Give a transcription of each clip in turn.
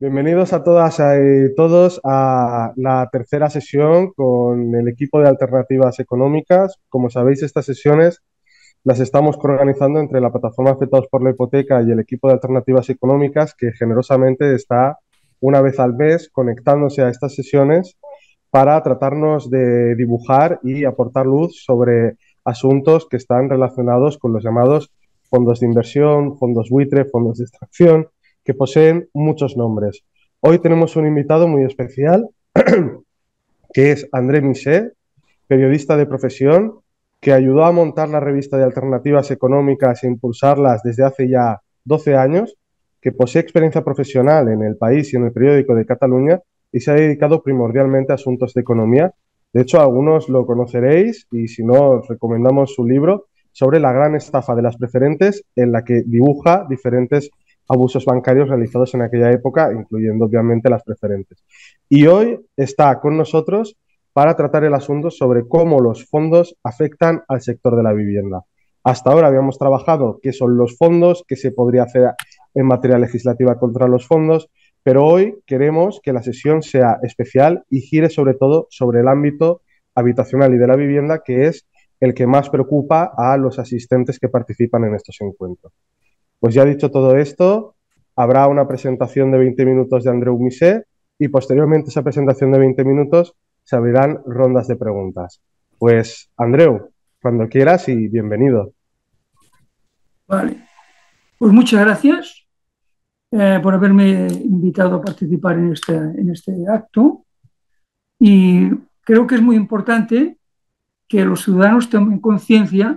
Bienvenidos a todas y todos a la tercera sesión con el equipo de Alternativas Económicas. Como sabéis, estas sesiones las estamos organizando entre la plataforma Afectados por la Hipoteca y el equipo de Alternativas Económicas, que generosamente está una vez al mes conectándose a estas sesiones para tratarnos de dibujar y aportar luz sobre asuntos que están relacionados con los llamados fondos de inversión, fondos buitre, fondos de extracción, que poseen muchos nombres. Hoy tenemos un invitado muy especial, que es André Miset, periodista de profesión, que ayudó a montar la revista de Alternativas Económicas e impulsarlas desde hace ya 12 años, que posee experiencia profesional en El País y en el periódico de Cataluña y se ha dedicado primordialmente a asuntos de economía. De hecho, algunos lo conoceréis y si no, os recomendamos su libro sobre la gran estafa de las preferentes, en la que dibuja diferentes abusos bancarios realizados en aquella época, incluyendo obviamente las preferentes. Y hoy está con nosotros para tratar el asunto sobre cómo los fondos afectan al sector de la vivienda. Hasta ahora habíamos trabajado qué son los fondos, qué se podría hacer en materia legislativa contra los fondos, pero hoy queremos que la sesión sea especial y gire sobre todo sobre el ámbito habitacional y de la vivienda, que es el que más preocupa a los asistentes que participan en estos encuentros. Pues ya dicho todo esto, habrá una presentación de 20 minutos de Andreu Miset y posteriormente a esa presentación de 20 minutos se abrirán rondas de preguntas. Pues Andreu, cuando quieras y bienvenido. Vale, pues muchas gracias por haberme invitado a participar en este acto y creo que es muy importante que los ciudadanos tomen conciencia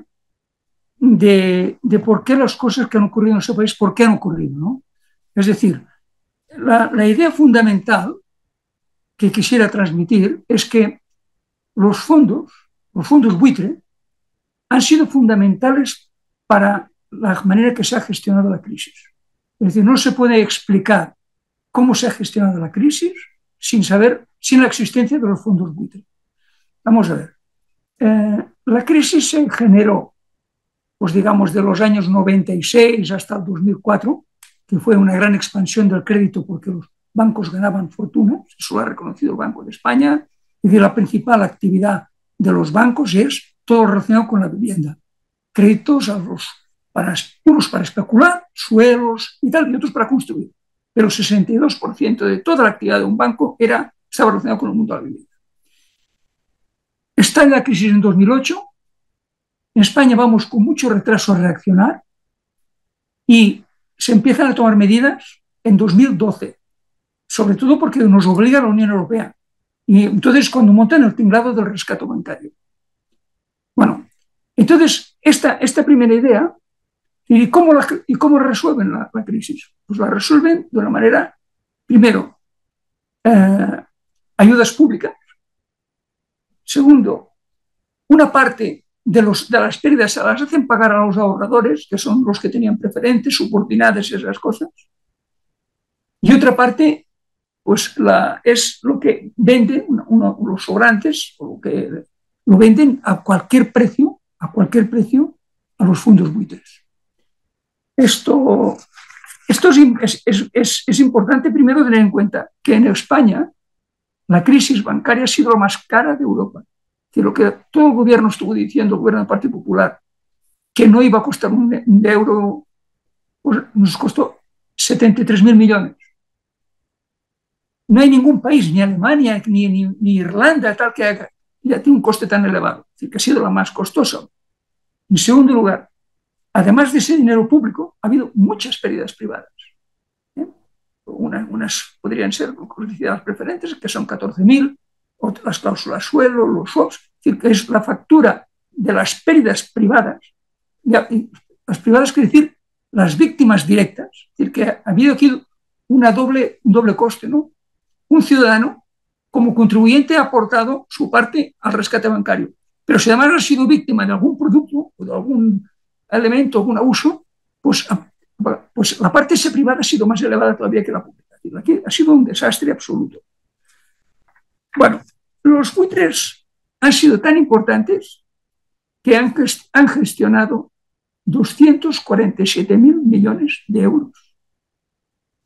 de por qué las cosas que han ocurrido en ese país, por qué han ocurrido, ¿no? Es decir, la idea fundamental que quisiera transmitir es que los fondos buitre, han sido fundamentales para la manera que se ha gestionado la crisis. Es decir, no se puede explicar cómo se ha gestionado la crisis sin la existencia de los fondos buitre. Vamos a ver. La crisis se generó, pues digamos, de los años 96 hasta el 2004, que fue una gran expansión del crédito porque los bancos ganaban fortunas, eso lo ha reconocido el Banco de España, y la principal actividad de los bancos es todo relacionado con la vivienda. Créditos unos para especular, suelos y tal, y otros para construir. Pero el 62% de toda la actividad de un banco estaba relacionado con el mundo de la vivienda. Está en la crisis en 2008. En España vamos con mucho retraso a reaccionar y se empiezan a tomar medidas en 2012, sobre todo porque nos obliga la Unión Europea. Y entonces cuando montan el tinglado del rescate bancario. Bueno, entonces esta primera idea. ¿Y cómo resuelven la crisis? Pues la resuelven de una manera, primero, ayudas públicas. Segundo, una parte de las pérdidas se las hacen pagar a los ahorradores, que son los que tenían preferentes, subordinadas y esas cosas. Y otra parte, pues es lo que venden los sobrantes, o lo venden a cualquier precio a los fondos buitres. Esto es importante primero tener en cuenta que en España la crisis bancaria ha sido la más cara de Europa. Que lo que todo el gobierno estuvo diciendo, el gobierno del Partido Popular, que no iba a costar un euro, pues nos costó 73.000 millones. No hay ningún país, ni Alemania, ni Irlanda, tal que ya tiene un coste tan elevado. Es decir, que ha sido la más costosa. En segundo lugar, además de ese dinero público, ha habido muchas pérdidas privadas. Unas podrían ser las preferentes, que son 14.000, otras las cláusulas suelo, los swaps, es decir, que es la factura de las pérdidas privadas. Las privadas quiere decir las víctimas directas, es decir, que ha habido aquí un doble coste, ¿no? Un ciudadano, como contribuyente, ha aportado su parte al rescate bancario, pero si además ha sido víctima de algún producto o de algún elemento, algún abuso, pues la parte privada ha sido más elevada todavía que la pública. Aquí ha sido un desastre absoluto. Bueno, los buitres han sido tan importantes que han gestionado 247.000 millones de euros.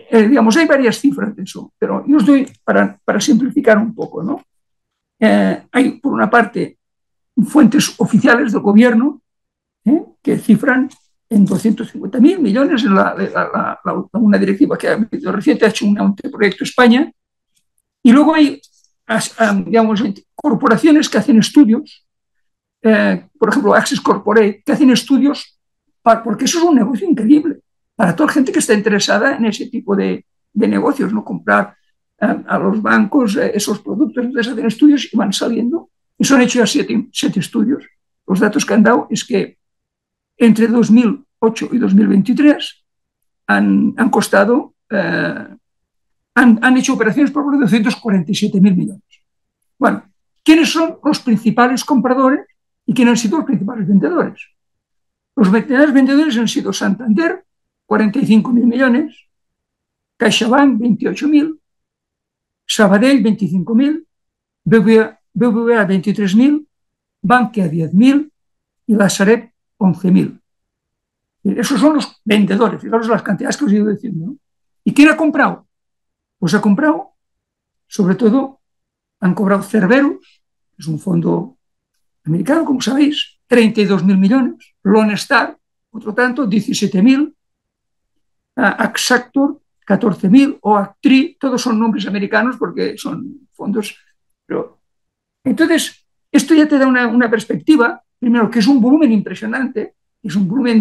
digamos, hay varias cifras de eso, pero yo os doy para simplificar un poco, ¿no? Hay, por una parte, fuentes oficiales del gobierno que cifran en 250.000 millones en una directiva que ha habido reciente, ha hecho un anteproyecto España, y luego hay, digamos, corporaciones que hacen estudios, por ejemplo, Access Corporate, que hacen estudios, porque eso es un negocio increíble para toda la gente que está interesada en ese tipo de negocios, no comprar a los bancos esos productos. Entonces hacen estudios y van saliendo, y se han hecho ya siete estudios. Los datos que han dado es que entre 2008 y 2023 han costado, han hecho operaciones por 247.000 millones. Bueno, ¿quiénes son los principales compradores y quiénes han sido los principales vendedores? Los principales vendedores han sido Santander, 45.000 millones, CaixaBank, 28.000, Sabadell, 25.000, BBVA, 23.000, Bankia, 10.000 y la Sareb, 11.000. Esos son los vendedores, fijaros las cantidades que os he ido diciendo, ¿no? ¿Y quién ha comprado? Pues ha comprado, sobre todo, han cobrado Cerberus, que es un fondo americano, como sabéis, 32.000 millones, Lone Star, otro tanto, 17.000, Axactor, 14.000, o Actri, todos son nombres americanos porque son fondos. Pero, entonces, esto ya te da una perspectiva, primero, que es un volumen impresionante, es un volumen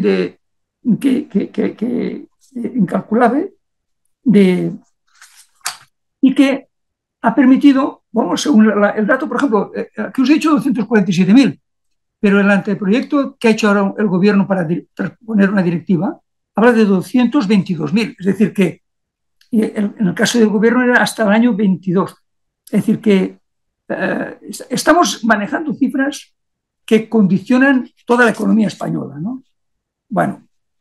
incalculable, y que ha permitido, bueno, según el dato, por ejemplo, que os he dicho 247.000, pero el anteproyecto que ha hecho ahora el gobierno para poner una directiva habla de 222.000, es decir, que en el caso del gobierno era hasta el año 22. Es decir, que estamos manejando cifras que condicionan toda la economía española, ¿no? Bueno,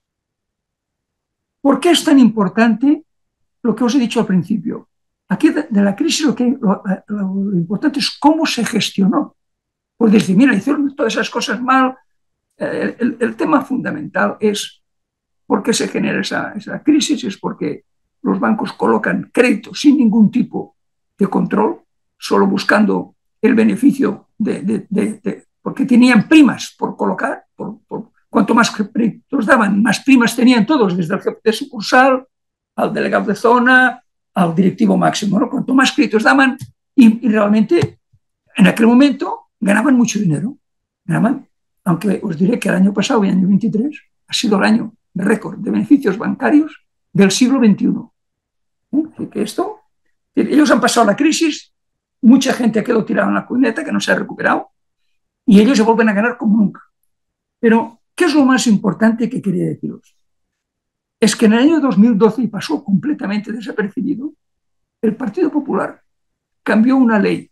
¿por qué es tan importante lo que os he dicho al principio? Aquí de la crisis lo importante es cómo se gestionó. Pues decir, mira, hicieron todas esas cosas mal. El tema fundamental es por qué se genera esa crisis, es porque los bancos colocan créditos sin ningún tipo de control, solo buscando el beneficio porque tenían primas por colocar, cuanto más créditos daban, más primas tenían todos, desde el jefe de sucursal al delegado de zona, al directivo máximo, ¿no? Cuanto más créditos daban, y realmente en aquel momento ganaban mucho dinero. Ganaban, aunque os diré que el año pasado, el año 23, ha sido el año récord de beneficios bancarios del siglo XXI. Así que ellos han pasado la crisis, mucha gente ha quedado tirada en la cuneta, que no se ha recuperado, y ellos se vuelven a ganar como nunca. Pero, ¿qué es lo más importante que quería deciros? Es que en el año 2012, y pasó completamente desapercibido, el Partido Popular cambió una ley.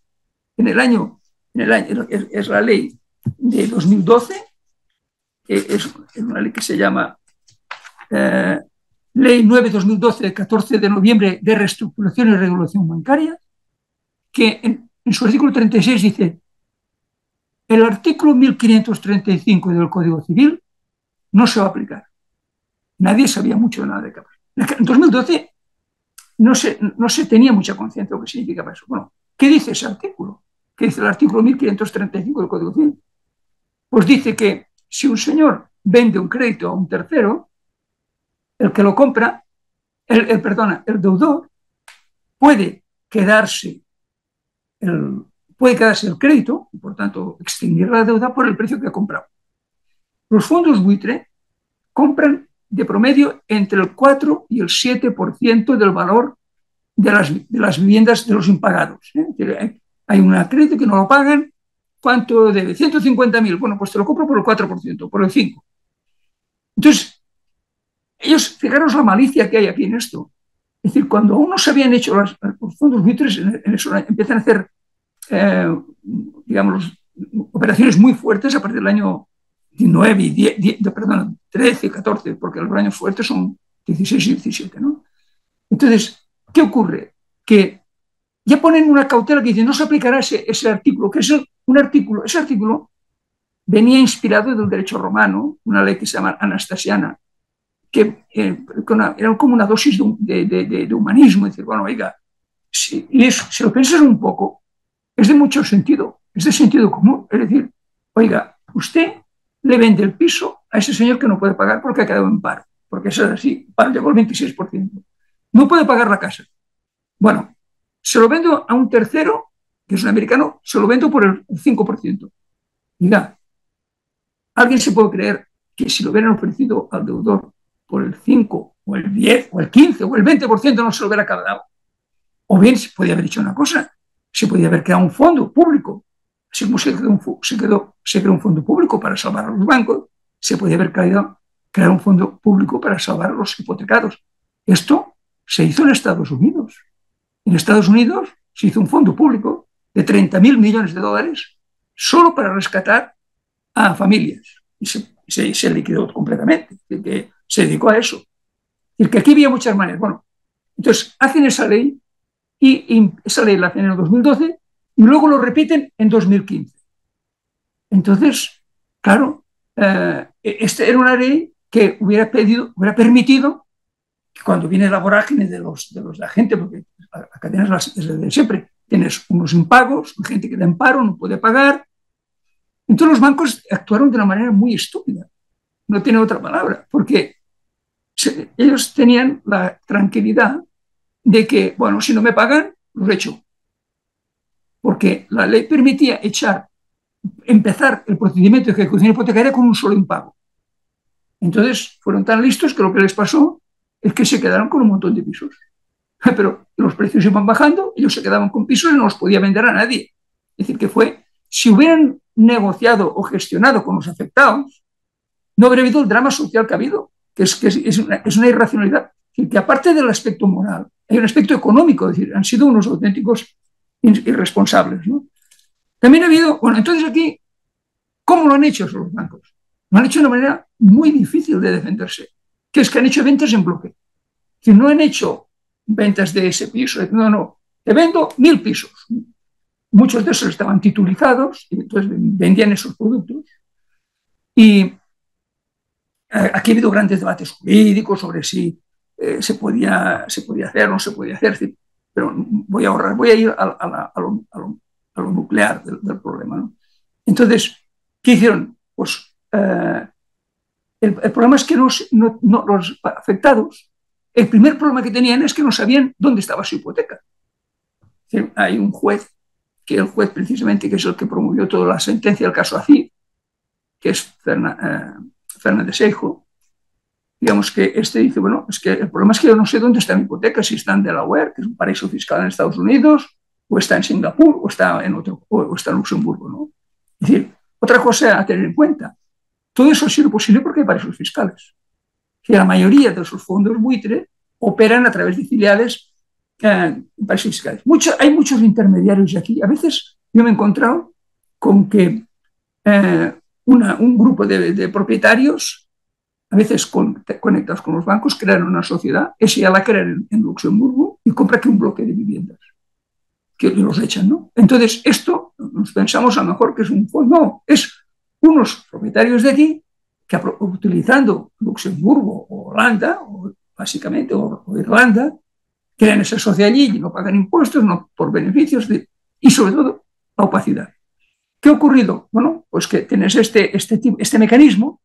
Es la ley de 2012, que es una ley que se llama Ley 9-2012, de 14 de noviembre de reestructuración y regulación bancaria, que en su artículo 36 dice: el artículo 1535 del Código Civil no se va a aplicar. Nadie sabía mucho de nada de capaz. En 2012 no se tenía mucha conciencia de lo que significaba eso. Bueno, ¿qué dice ese artículo? ¿Qué dice el artículo 1535 del Código Civil? Pues dice que si un señor vende un crédito a un tercero, el que lo compra, el deudor, puede quedarse el crédito y, por tanto, extinguir la deuda por el precio que ha comprado. Los fondos buitre compran de promedio entre el 4 y el 7% del valor de las viviendas de los impagados. Hay un crédito que no lo pagan. ¿Cuánto debe? 150.000. Bueno, pues te lo compro por el 4%, por el 5%. Entonces, ellos, fijaros la malicia que hay aquí en esto. Es decir, cuando aún no se habían hecho los fondos buitres, en eso empiezan a hacer, digamos, operaciones muy fuertes a partir del año 19 y 13, 14, porque los años fuertes son 16 y 17, ¿no? Entonces, ¿qué ocurre? Que ya ponen una cautela que dice no se aplicará ese artículo, que es ese artículo venía inspirado del derecho romano, una ley que se llama Anastasiana, era como una dosis de humanismo, decir, bueno, oiga, si lo piensas un poco, es de mucho sentido, es de sentido común, es decir, oiga, usted le vende el piso a ese señor que no puede pagar porque ha quedado en paro, porque eso es así, paro llegó el 26%, no puede pagar la casa. Bueno, se lo vendo a un tercero, que es un americano, se lo vendo por el 5%. Mira, ¿alguien se puede creer que si lo hubieran ofrecido al deudor por el 5 o el 10 o el 15 o el 20% no se lo hubiera dado? O bien se podía haber hecho una cosa, se podía haber creado un fondo público, así como se creó un fondo público para salvar a los bancos, se podía haber creado un fondo público para salvar a los hipotecados. Esto se hizo en Estados Unidos. En Estados Unidos se hizo un fondo público de 30.000 millones de dólares solo para rescatar a familias. Y se liquidó completamente. Que se dedicó a eso. Y que aquí había muchas maneras. Bueno, entonces hacen esa ley y esa ley la hacen en el 2012 y luego lo repiten en 2015. Entonces, claro, esta era una ley que hubiera permitido que cuando viene la vorágine de la gente, porque acá tienes desde siempre, tienes unos impagos, gente que da en paro, no puede pagar. Entonces los bancos actuaron de una manera muy estúpida, no tiene otra palabra, porque ellos tenían la tranquilidad de que, bueno, si no me pagan, los echo. Porque la ley permitía empezar el procedimiento de ejecución hipotecaria con un solo impago. Entonces fueron tan listos que lo que les pasó es que se quedaron con un montón de pisos. Pero los precios iban bajando, ellos se quedaban con pisos y no los podía vender a nadie. Es decir, que si hubieran negociado o gestionado con los afectados, no habría habido el drama social que ha habido, que es una irracionalidad. Que aparte del aspecto moral, hay un aspecto económico, es decir, han sido unos auténticos irresponsables, ¿no? También ha habido, bueno, entonces aquí, ¿cómo lo han hecho los bancos? Lo han hecho de una manera muy difícil de defenderse, que es que han hecho ventas en bloque. Que no han hecho ventas de ese piso, no, te vendo 1.000 pisos. Muchos de esos estaban titulizados y entonces vendían esos productos. Y aquí ha habido grandes debates jurídicos sobre si se podía hacer o no se podía hacer, pero voy a ir a lo nuclear del problema, ¿no? Entonces, ¿qué hicieron? Pues el problema es que los afectados, el primer problema que tenían es que no sabían dónde estaba su hipoteca. Hay un juez, que el juez precisamente, que es el que promovió toda la sentencia del caso ACID, que es Fernández Seijo, digamos que dice, bueno, es que el problema es que yo no sé dónde está mi hipoteca, si está en Delaware, que es un paraíso fiscal en Estados Unidos, o está en Singapur, o está en Luxemburgo, ¿no? Es decir, otra cosa a tener en cuenta, todo eso ha sido posible porque hay paraísos fiscales. Que la mayoría de esos fondos buitre operan a través de filiales en paraísos fiscales. Hay muchos intermediarios aquí. A veces yo me he encontrado con que un grupo de propietarios, a veces conectados con los bancos, crean una sociedad, esa ya la crean en Luxemburgo y compran aquí un bloque de viviendas que los echan, ¿no? Entonces, esto nos pensamos a lo mejor que es un fondo, no, es unos propietarios de aquí que utilizando Luxemburgo o Holanda, básicamente, o Irlanda, crean esa sociedad allí y no pagan impuestos, no por beneficios y sobre todo la opacidad. ¿Qué ha ocurrido? Bueno, pues que tienes este mecanismo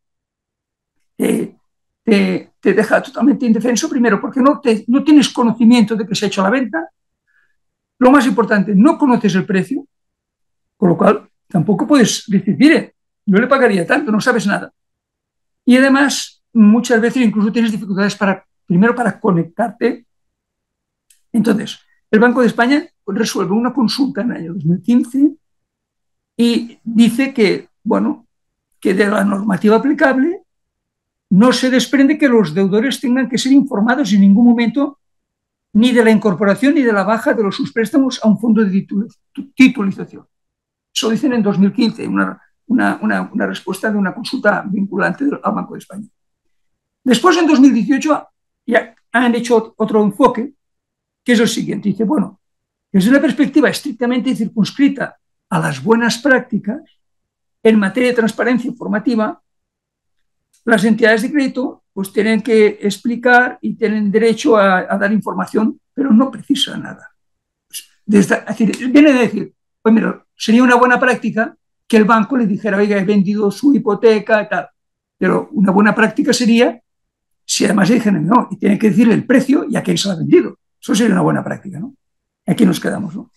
te deja totalmente indefenso, primero porque no tienes conocimiento de que se ha hecho la venta, lo más importante, no conoces el precio, con lo cual tampoco puedes decir, mire, yo le pagaría tanto, no sabes nada. Y además, muchas veces incluso tienes dificultades primero para conectarte. Entonces, el Banco de España resuelve una consulta en el año 2015 y dice que, bueno, que de la normativa aplicable no se desprende que los deudores tengan que ser informados en ningún momento ni de la incorporación ni de la baja de sus préstamos a un fondo de titulización. Eso dicen en 2015, una respuesta de una consulta vinculante al Banco de España. Después, en 2018, ya han hecho otro enfoque, que es el siguiente. Dice, bueno, desde una perspectiva estrictamente circunscrita a las buenas prácticas, en materia de transparencia informativa, las entidades de crédito pues tienen que explicar y tienen derecho a dar información, pero no precisa nada. Es decir, viene a decir, pues mira, sería una buena práctica que el banco le dijera, oiga, he vendido su hipoteca y tal. Pero una buena práctica sería si además le dijeran, no, y tiene que decirle el precio y a quién se lo ha vendido. Eso sería una buena práctica, ¿no? Aquí nos quedamos, ¿no?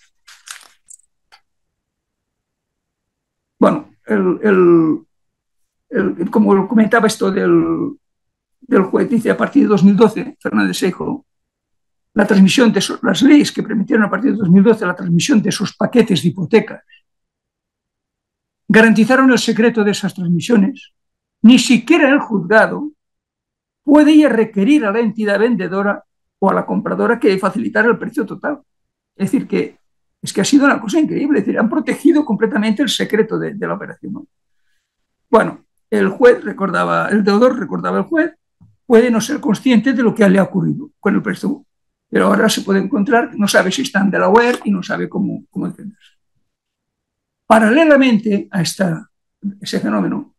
Bueno, como comentaba esto del juez, dice a partir de 2012, Fernández Seijo, la transmisión de las leyes que permitieron a partir de 2012 la transmisión de esos paquetes de hipotecas garantizaron el secreto de esas transmisiones. Ni siquiera el juzgado puede requerir a la entidad vendedora o a la compradora que facilitara el precio total. Es decir, que es que ha sido una cosa increíble, es decir, han protegido completamente el secreto de la operación, ¿no? Bueno, el juez recordaba, el deudor recordaba al juez, puede no ser consciente de lo que le ha ocurrido con el préstamo, pero ahora se puede encontrar, no sabe si está en Delaware y no sabe cómo defenderse. Paralelamente a ese fenómeno,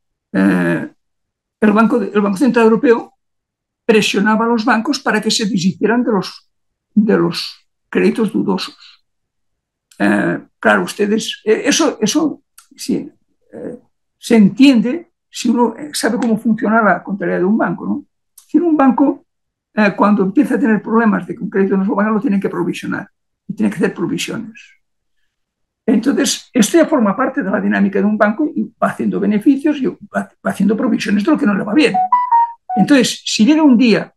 el Banco Central Europeo presionaba a los bancos para que se deshicieran de los créditos dudosos. Claro, ustedes, eso sí, se entiende si uno sabe cómo funciona la contabilidad de un banco, ¿no? Si un banco, cuando empieza a tener problemas de que un crédito no se lo van a, lo tienen que provisionar y tiene que hacer provisiones. Entonces, esto ya forma parte de la dinámica de un banco y va haciendo beneficios y va haciendo provisiones de lo que no le va bien. Entonces, si llega un día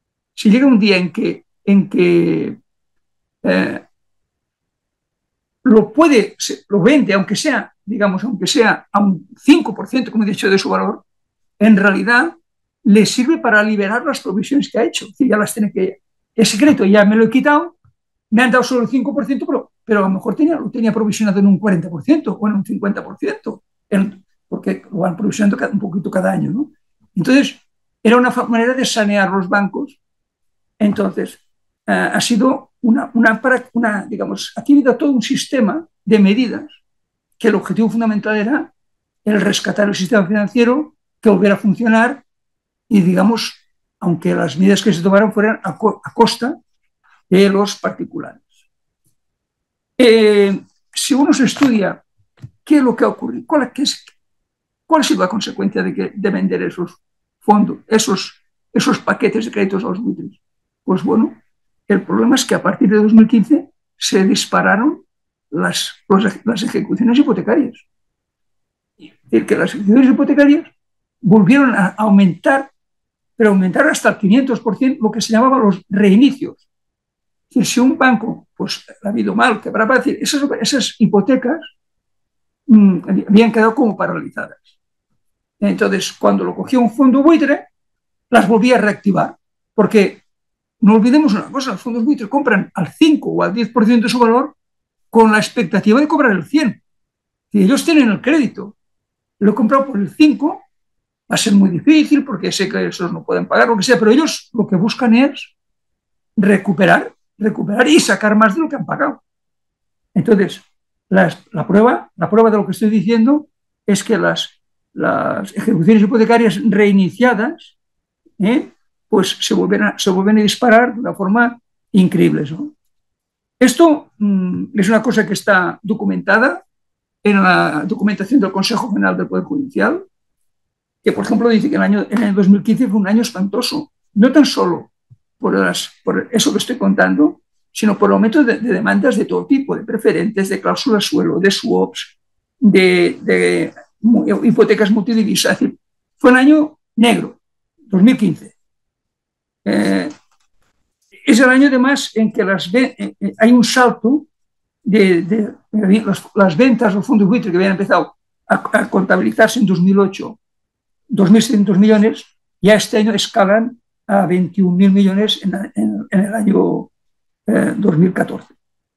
en que lo vende, aunque sea, digamos, aunque sea a un 5%, como he dicho, de su valor, en realidad le sirve para liberar las provisiones que ha hecho. Es decir, ya las tiene que, el secreto ya me lo he quitado, me han dado solo el 5%, pero a lo mejor lo tenía provisionado en un 40% o en un 50%, porque lo van provisionando un poquito cada año, ¿no? Entonces, era una manera de sanear los bancos. Entonces, ha sido digamos, aquí ha habido todo un sistema de medidas que el objetivo fundamental era el rescatar el sistema financiero, que volviera a funcionar y, digamos, aunque las medidas que se tomaron fueran a costa de los particulares. Si uno se estudia qué es lo que ha ocurrido, cuál ha sido la consecuencia de vender esos fondos, esos paquetes de créditos a los buitres, pues bueno, el problema es que a partir de 2015 se dispararon las ejecuciones hipotecarias. Es decir, que las ejecuciones hipotecarias volvieron a aumentar, pero aumentaron hasta el 500%, lo que se llamaba los reinicios. Es decir, si un banco pues, ha habido mal, quebraba, decir, esas hipotecas habían quedado como paralizadas. Entonces, cuando lo cogía un fondo buitre, las volvía a reactivar, porque no olvidemos una cosa, los fondos buitres compran al 5 o al 10% de su valor con la expectativa de cobrar el 100. Si ellos tienen el crédito, lo he comprado por el 5, va a ser muy difícil porque sé que esos no pueden pagar, lo que sea, pero ellos lo que buscan es recuperar y sacar más de lo que han pagado. Entonces, la prueba de lo que estoy diciendo es que las ejecuciones hipotecarias reiniciadas pues se vuelven a disparar de una forma increíble, ¿no? Esto es una cosa que está documentada en la documentación del Consejo General del Poder Judicial, que, por ejemplo, dice que en el 2015 fue un año espantoso, no tan solo por eso que estoy contando, sino por el aumento de demandas de todo tipo, de preferentes, de cláusulas suelo, de swaps, de hipotecas multidivisas. Es decir, fue un año negro, 2015. Es el año además en que hay un salto de las ventas de los fondos buitres que habían empezado a contabilizarse en 2008, 2.600 millones, ya este año escalan a 21.000 millones en el año 2014.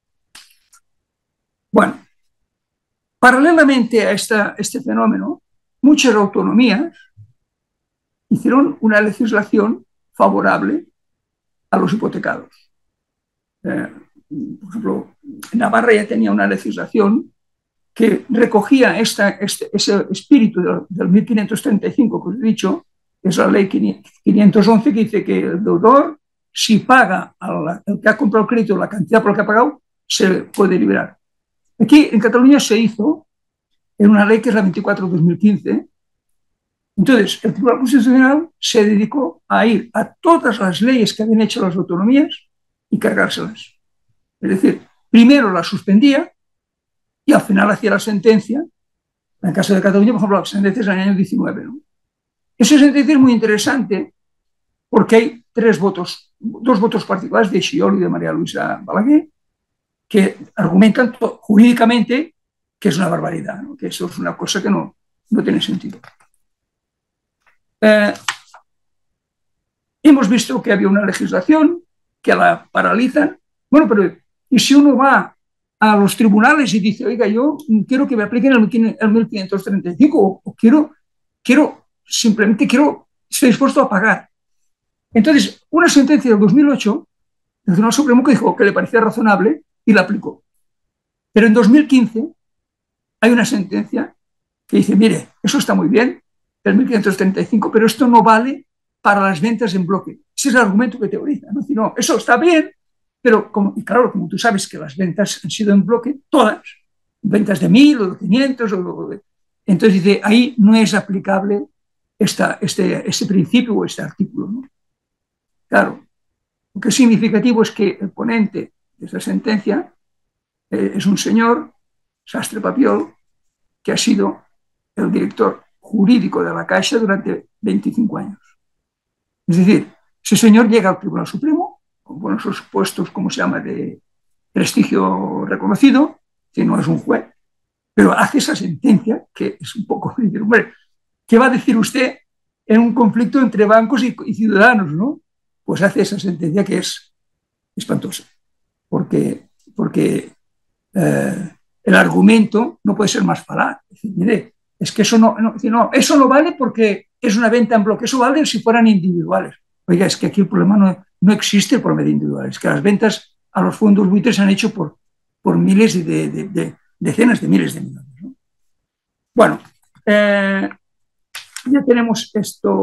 Bueno, paralelamente a este fenómeno, muchas autonomías hicieron una legislación favorable a los hipotecados. Por ejemplo, Navarra ya tenía una legislación que recogía ese espíritu del 1535 que os he dicho, que es la ley 511, que dice que el deudor, si paga el que ha comprado el crédito la cantidad por la que ha pagado, se puede liberar. Aquí en Cataluña se hizo en una ley que es la 24/2015. Entonces, el Tribunal Constitucional se dedicó a ir a todas las leyes que habían hecho las autonomías y cargárselas. Es decir, primero las suspendía y al final hacía la sentencia. En el caso de Cataluña, por ejemplo, la sentencia es en el año 19, ¿no? Esa sentencia es muy interesante porque hay dos votos particulares de Xiol y de María Luisa Balaguer, que argumentan jurídicamente que es una barbaridad, ¿no? Que eso es una cosa que no tiene sentido. Hemos visto que había una legislación que la paralizan. Bueno, pero ¿y si uno va a los tribunales y dice, oiga, yo quiero que me apliquen el 1535 o simplemente estoy dispuesto a pagar? Entonces, una sentencia del 2008, el Tribunal Supremo, que dijo que le parecía razonable y la aplicó. Pero en 2015 hay una sentencia que dice, mire, eso está muy bien, el 1535, pero esto no vale para las ventas en bloque. Ese es el argumento que teoriza, ¿no? No, eso está bien, pero y claro, como tú sabes que las ventas han sido en bloque, todas, ventas de 1.000 o de 500, entonces dice, ahí no es aplicable este principio o este artículo, ¿no? Claro, lo que es significativo es que el ponente de esta sentencia es un señor, Sastre Papiol, que ha sido el director jurídico de la Caixa durante 25 años. Es decir, ese señor llega al Tribunal Supremo, con esos puestos, como se llama, de prestigio reconocido, que no es un juez, pero hace esa sentencia que es un poco, hombre, ¿qué va a decir usted en un conflicto entre bancos y ciudadanos, no? Pues hace esa sentencia que es espantosa, porque el argumento no puede ser más falaz. Es decir, mire, es que eso eso no vale porque es una venta en bloque, eso vale si fueran individuales. Oiga, es que aquí el problema no existe el problema de individuales, que las ventas a los fondos buitres se han hecho por miles de decenas de miles de millones, ¿no? Bueno, ya tenemos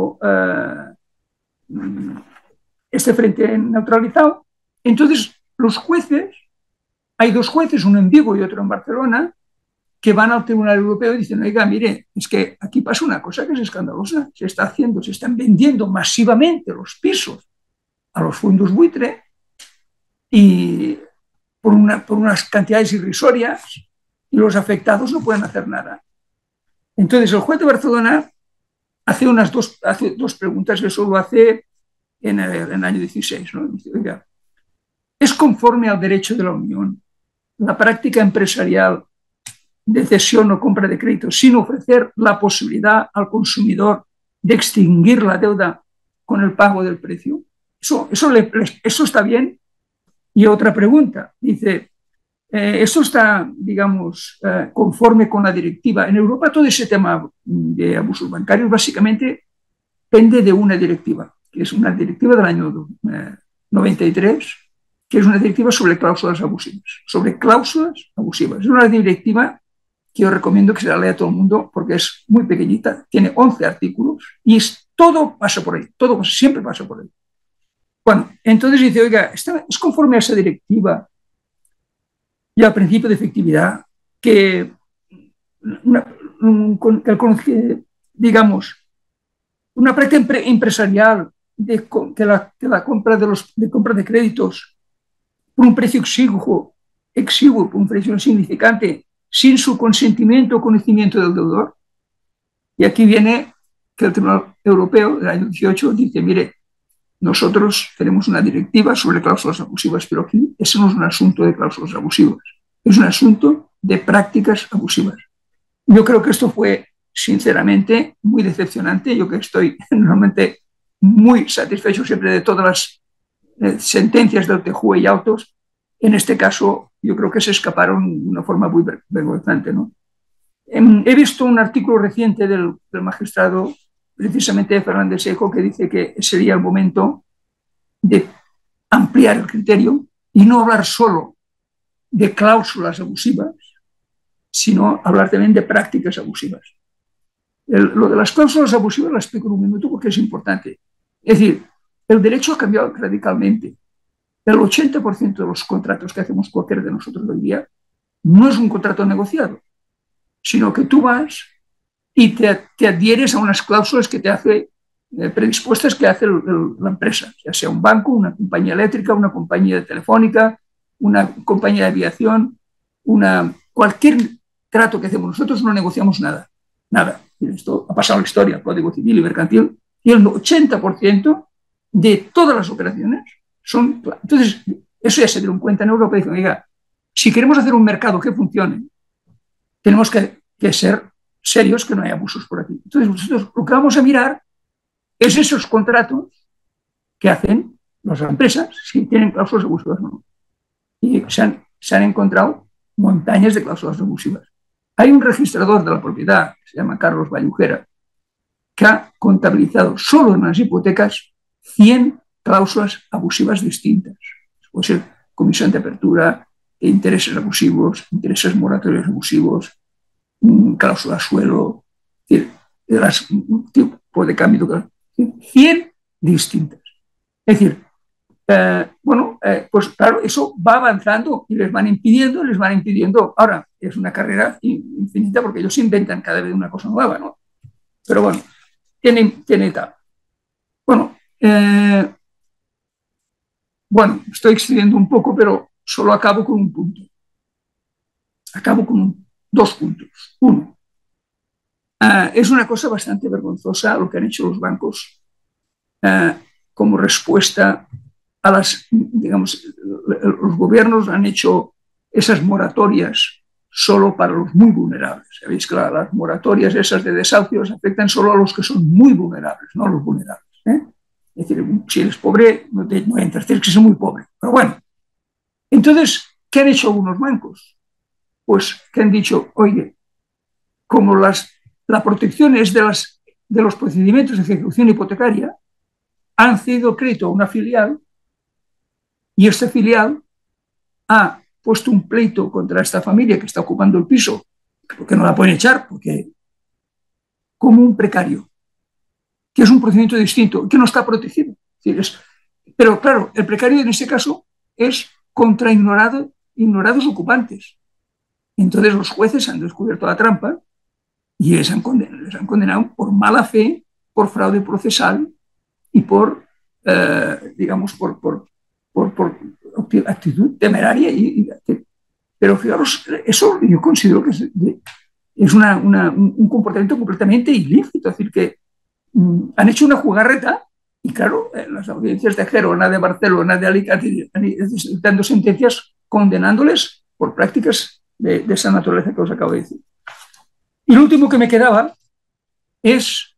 este frente neutralizado. Entonces, los jueces, hay dos jueces, uno en Vigo y otro en Barcelona, que van al Tribunal Europeo y dicen, oiga, mire, es que aquí pasa una cosa que es escandalosa, se están vendiendo masivamente los pisos a los fondos buitre y por unas cantidades irrisorias y los afectados no pueden hacer nada. Entonces el juez de Barcelona hace dos preguntas que solo hace en el año 16, ¿no? Dice, oiga, ¿es conforme al derecho de la Unión la práctica empresarial de cesión o compra de crédito sin ofrecer la posibilidad al consumidor de extinguir la deuda con el pago del precio? Eso está bien. Y otra pregunta, dice, ¿eso está, digamos, conforme con la directiva? En Europa todo ese tema de abusos bancarios básicamente pende de una directiva, que es una directiva del año 93, que es una directiva sobre cláusulas abusivas. Sobre cláusulas abusivas. Es una directiva que yo recomiendo que se la lea a todo el mundo porque es muy pequeñita, tiene 11 artículos y todo pasa por ahí, siempre pasa por ahí. Bueno, entonces dice, oiga, ¿es conforme a esa directiva y al principio de efectividad que digamos, una práctica empresarial que la compra de créditos por un precio exiguo, por un precio insignificante, sin su consentimiento o conocimiento del deudor? Y aquí viene que el Tribunal Europeo del año 18 dice, mire, nosotros tenemos una directiva sobre cláusulas abusivas, pero aquí ese no es un asunto de cláusulas abusivas, es un asunto de prácticas abusivas. Yo creo que esto fue, sinceramente, muy decepcionante. Yo que estoy normalmente muy satisfecho siempre de todas las sentencias del TJUE y autos, en este caso yo creo que se escaparon de una forma muy vergonzante, ¿no? He visto un artículo reciente del magistrado, precisamente de Fernández Sejo, que dice que sería el momento de ampliar el criterio y no hablar solo de cláusulas abusivas, sino hablar también de prácticas abusivas. Lo de las cláusulas abusivas lo explico en un minuto porque es importante. Es decir, el derecho ha cambiado radicalmente. El 80% de los contratos que hacemos cualquiera de nosotros hoy día no es un contrato negociado, sino que tú vas y te adhieres a unas cláusulas que te hace predispuestas que hace la empresa, ya sea un banco, una compañía eléctrica, una compañía telefónica, una compañía de aviación, cualquier trato que hacemos nosotros no negociamos nada, nada. Y esto ha pasado en la historia, el Código Civil y Mercantil, y el 80% de todas las operaciones son. Entonces, eso ya se dieron cuenta en Europa y dicen, oiga, si queremos hacer un mercado que funcione, tenemos que ser serios, que no hay abusos por aquí. Entonces, nosotros lo que vamos a mirar es esos contratos que hacen las empresas, si tienen cláusulas abusivas o no. Y se han encontrado montañas de cláusulas abusivas. Hay un registrador de la propiedad, que se llama Carlos Vallujera, que ha contabilizado solo en las hipotecas 100 cláusulas abusivas distintas. Puede ser comisión de apertura, intereses abusivos, intereses moratorios abusivos, cláusula suelo, tipo de cambio, 100 distintas. Es decir, pues claro, eso va avanzando y les van impidiendo. Ahora, es una carrera infinita porque ellos inventan cada vez una cosa nueva, ¿no? Pero bueno, tiene tal. Bueno, estoy excediendo un poco, pero solo acabo con un punto. Acabo con 2 puntos. Uno, es una cosa bastante vergonzosa lo que han hecho los bancos como respuesta a los gobiernos han hecho esas moratorias solo para los muy vulnerables. Sabéis que las moratorias esas de desahucios afectan solo a los que son muy vulnerables, no a los vulnerables. Es decir, si eres pobre, no entras, tienes que ser muy pobre. Pero bueno, entonces, ¿qué han hecho algunos bancos? Pues que han dicho, oye, como la protección es de los procedimientos de ejecución hipotecaria, han cedido crédito a una filial y esta filial ha puesto un pleito contra esta familia que está ocupando el piso, porque no la pueden echar, porque como un precario, que es un procedimiento distinto, que no está protegido. Pero claro, el precario en este caso es contra ignorados ocupantes. Entonces los jueces han descubierto la trampa y les han condenado por mala fe, por fraude procesal y por actitud temeraria. Pero fijaros, eso yo considero que es un comportamiento completamente ilícito. Es decir, que han hecho una jugarreta y claro, en las audiencias de Gerona, de Barcelona, de Alicante, dando sentencias condenándoles por prácticas de esa naturaleza que os acabo de decir. Y lo último que me quedaba es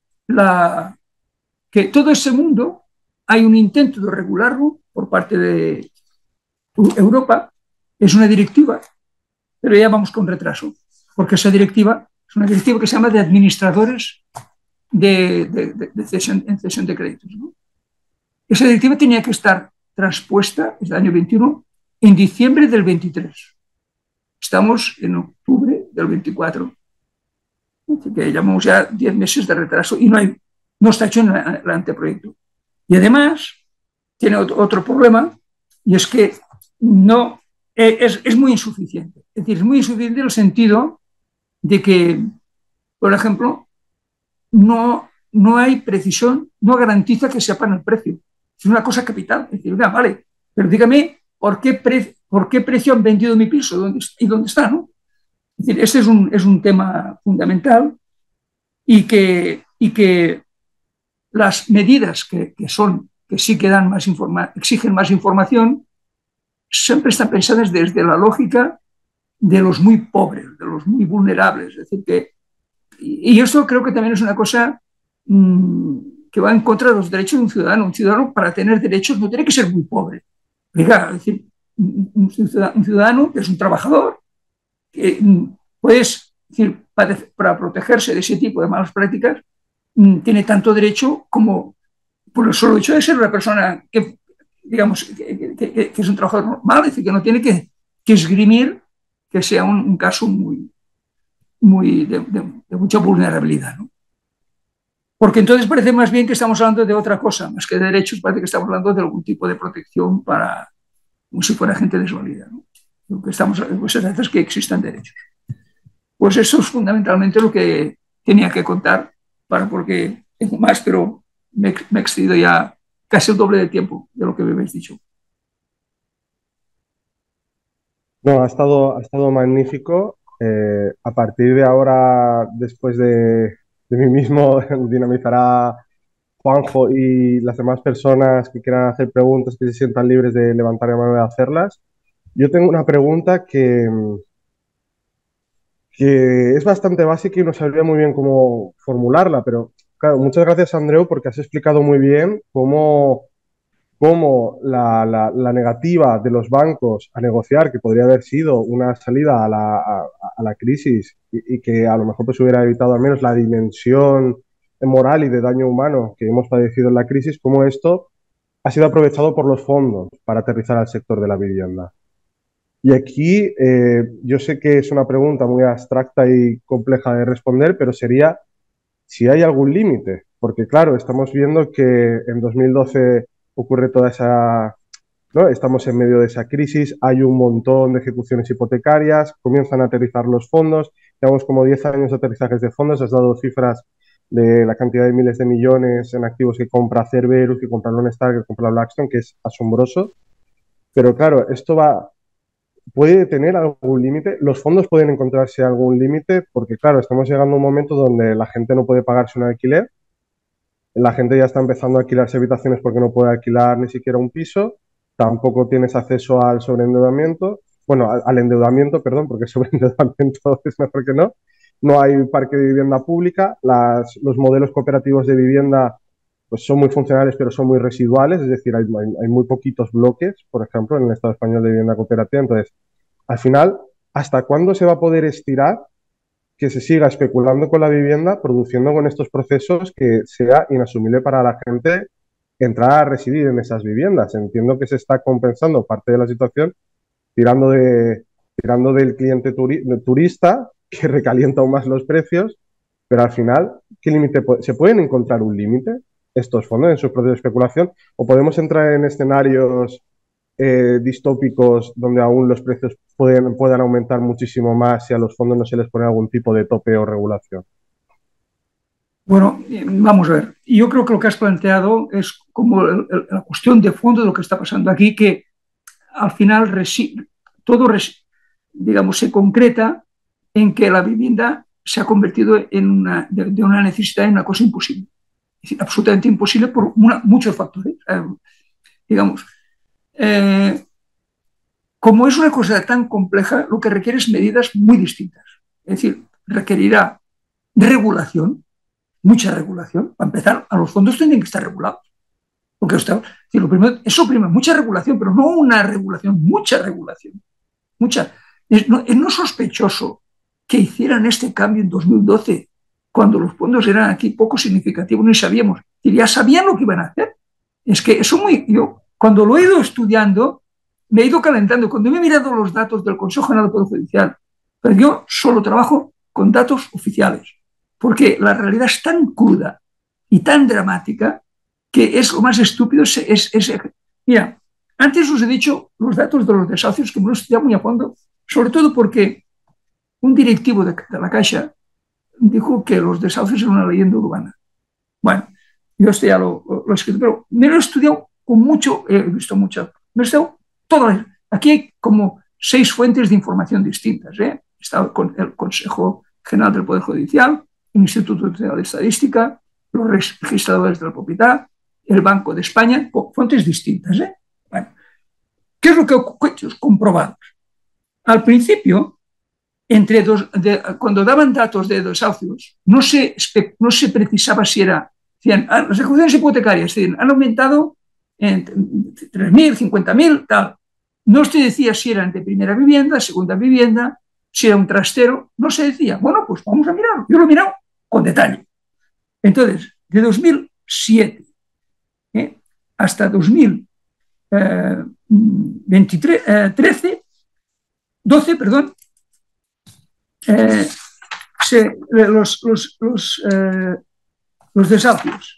que todo ese mundo hay un intento de regularlo por parte de Europa. Es una directiva, pero ya vamos con retraso, porque esa directiva es una directiva que se llama de administradores en cesión de créditos, ¿no? Esa directiva tenía que estar transpuesta desde el año 21 en diciembre del 23. Estamos en octubre del 24. Así que llevamos ya 10 meses de retraso y no está hecho en el anteproyecto. Y además tiene otro problema, y es que no es muy insuficiente. Es decir, es muy insuficiente en el sentido de que, por ejemplo, no hay precisión, no garantiza que sepan el precio. Es una cosa capital. Es decir, vale, pero dígame por qué precio han vendido mi piso y dónde está, ¿no? Es decir, este es un tema fundamental y que las medidas que sí que dan exigen más información, siempre están pensadas desde la lógica de los muy pobres, de los muy vulnerables. Es decir, y esto creo que también es una cosa que va en contra de los derechos de un ciudadano. Un ciudadano, para tener derechos, no tiene que ser muy pobre. Es decir, un ciudadano que es un trabajador, que decir, para protegerse de ese tipo de malas prácticas, tiene tanto derecho como por el solo hecho de ser una persona que, digamos, que es un trabajador normal, es decir, que no tiene que esgrimir que sea un caso de mucha vulnerabilidad, ¿no? Porque entonces parece más bien que estamos hablando de otra cosa, más que de derechos, parece que estamos hablando de algún tipo de protección para, como si fuera gente desvalida, ¿no? Lo que pues se trata es que existan derechos. Pues eso es fundamentalmente lo que tenía que contar, porque tengo más, pero me he excedido ya casi el doble de tiempo de lo que me habéis dicho. No, ha estado magnífico. A partir de ahora, después de mí mismo, dinamizará Juanjo y las demás personas que quieran hacer preguntas, que se sientan libres de levantar la mano y hacerlas. Yo tengo una pregunta que es bastante básica y no sabría muy bien cómo formularla, pero claro, muchas gracias, Andreu, porque has explicado muy bien cómo la negativa de los bancos a negociar, que podría haber sido una salida a la crisis y que a lo mejor pues hubiera evitado al menos la dimensión moral y de daño humano que hemos padecido en la crisis, cómo esto ha sido aprovechado por los fondos para aterrizar al sector de la vivienda. Y aquí yo sé que es una pregunta muy abstracta y compleja de responder, pero sería si hay algún límite, porque claro, estamos viendo que en 2012 ocurre toda esa, ¿no? Estamos en medio de esa crisis, hay un montón de ejecuciones hipotecarias, comienzan a aterrizar los fondos, llevamos como 10 años de aterrizajes de fondos, has dado cifras de la cantidad de miles de millones en activos que compra Cerberus, que compra Lone Star, que compra Blackstone, que es asombroso, pero claro, puede tener algún límite, los fondos pueden encontrarse algún límite, porque claro, estamos llegando a un momento donde la gente no puede pagarse un alquiler, la gente ya está empezando a alquilarse habitaciones porque no puede alquilar ni siquiera un piso, tampoco tienes acceso al sobreendeudamiento, bueno, al endeudamiento, perdón, porque sobreendeudamiento es mejor que no. No hay parque de vivienda pública, los modelos cooperativos de vivienda pues son muy funcionales, pero son muy residuales, es decir, hay muy poquitos bloques, por ejemplo, en el Estado español de vivienda cooperativa. Entonces, al final, ¿hasta cuándo se va a poder estirar que se siga especulando con la vivienda, produciendo con estos procesos que sea inasumible para la gente entrar a residir en esas viviendas? Entiendo que se está compensando parte de la situación tirando, tirando del cliente turista, que recalienta aún más los precios, pero al final, ¿qué límite se pueden encontrar un límite estos fondos en sus procesos de especulación? ¿O podemos entrar en escenarios distópicos donde aún los precios puedan aumentar muchísimo más si a los fondos no se les pone algún tipo de tope o regulación? Bueno, vamos a ver. Yo creo que lo que has planteado es como la cuestión de fondo de lo que está pasando aquí, que al final todo, digamos, se concreta en que la vivienda se ha convertido de una necesidad en una cosa imposible. Es decir, absolutamente imposible por muchos factores. Digamos, eh, como es una cosa tan compleja, lo que requiere es medidas muy distintas. Es decir, requerirá regulación, mucha regulación. Para empezar, a los fondos tienen que estar regulados. Porque lo primero, eso primero, mucha regulación, pero no una regulación, mucha regulación. Mucha. No es sospechoso que hicieran este cambio en 2012, cuando los fondos eran aquí poco significativos, ni sabíamos. Y ya sabían lo que iban a hacer. Es que yo, cuando lo he ido estudiando, me he ido calentando. Cuando me he mirado los datos del Consejo General del Poder Judicial, pero yo solo trabajo con datos oficiales, porque la realidad es tan cruda y tan dramática que es lo más estúpido. Mira, antes os he dicho los datos de los desahucios, que me lo he estudiado muy a fondo, sobre todo porque un directivo de la Caixa dijo que los desahucios eran una leyenda urbana. Bueno, yo esto ya lo he escrito, pero me lo he estudiado con mucho, he visto mucho, me he estudiado todas. Aquí hay como 6 fuentes de información distintas. Está el Consejo General del Poder Judicial, el Instituto Nacional de Estadística, los registradores de la propiedad, el Banco de España, fuentes distintas. Bueno, ¿qué es lo que he comprobado? Al principio, cuando daban datos de desahucios, no se precisaba si era. Las ejecuciones hipotecarias han aumentado en 3.000, 50.000, tal. No se decía si eran de primera vivienda, segunda vivienda, si era un trastero, no se decía. Bueno, pues vamos a mirarlo. Yo lo he mirado con detalle. Entonces, de 2007 hasta 2013, 12, perdón, eh, los desahucios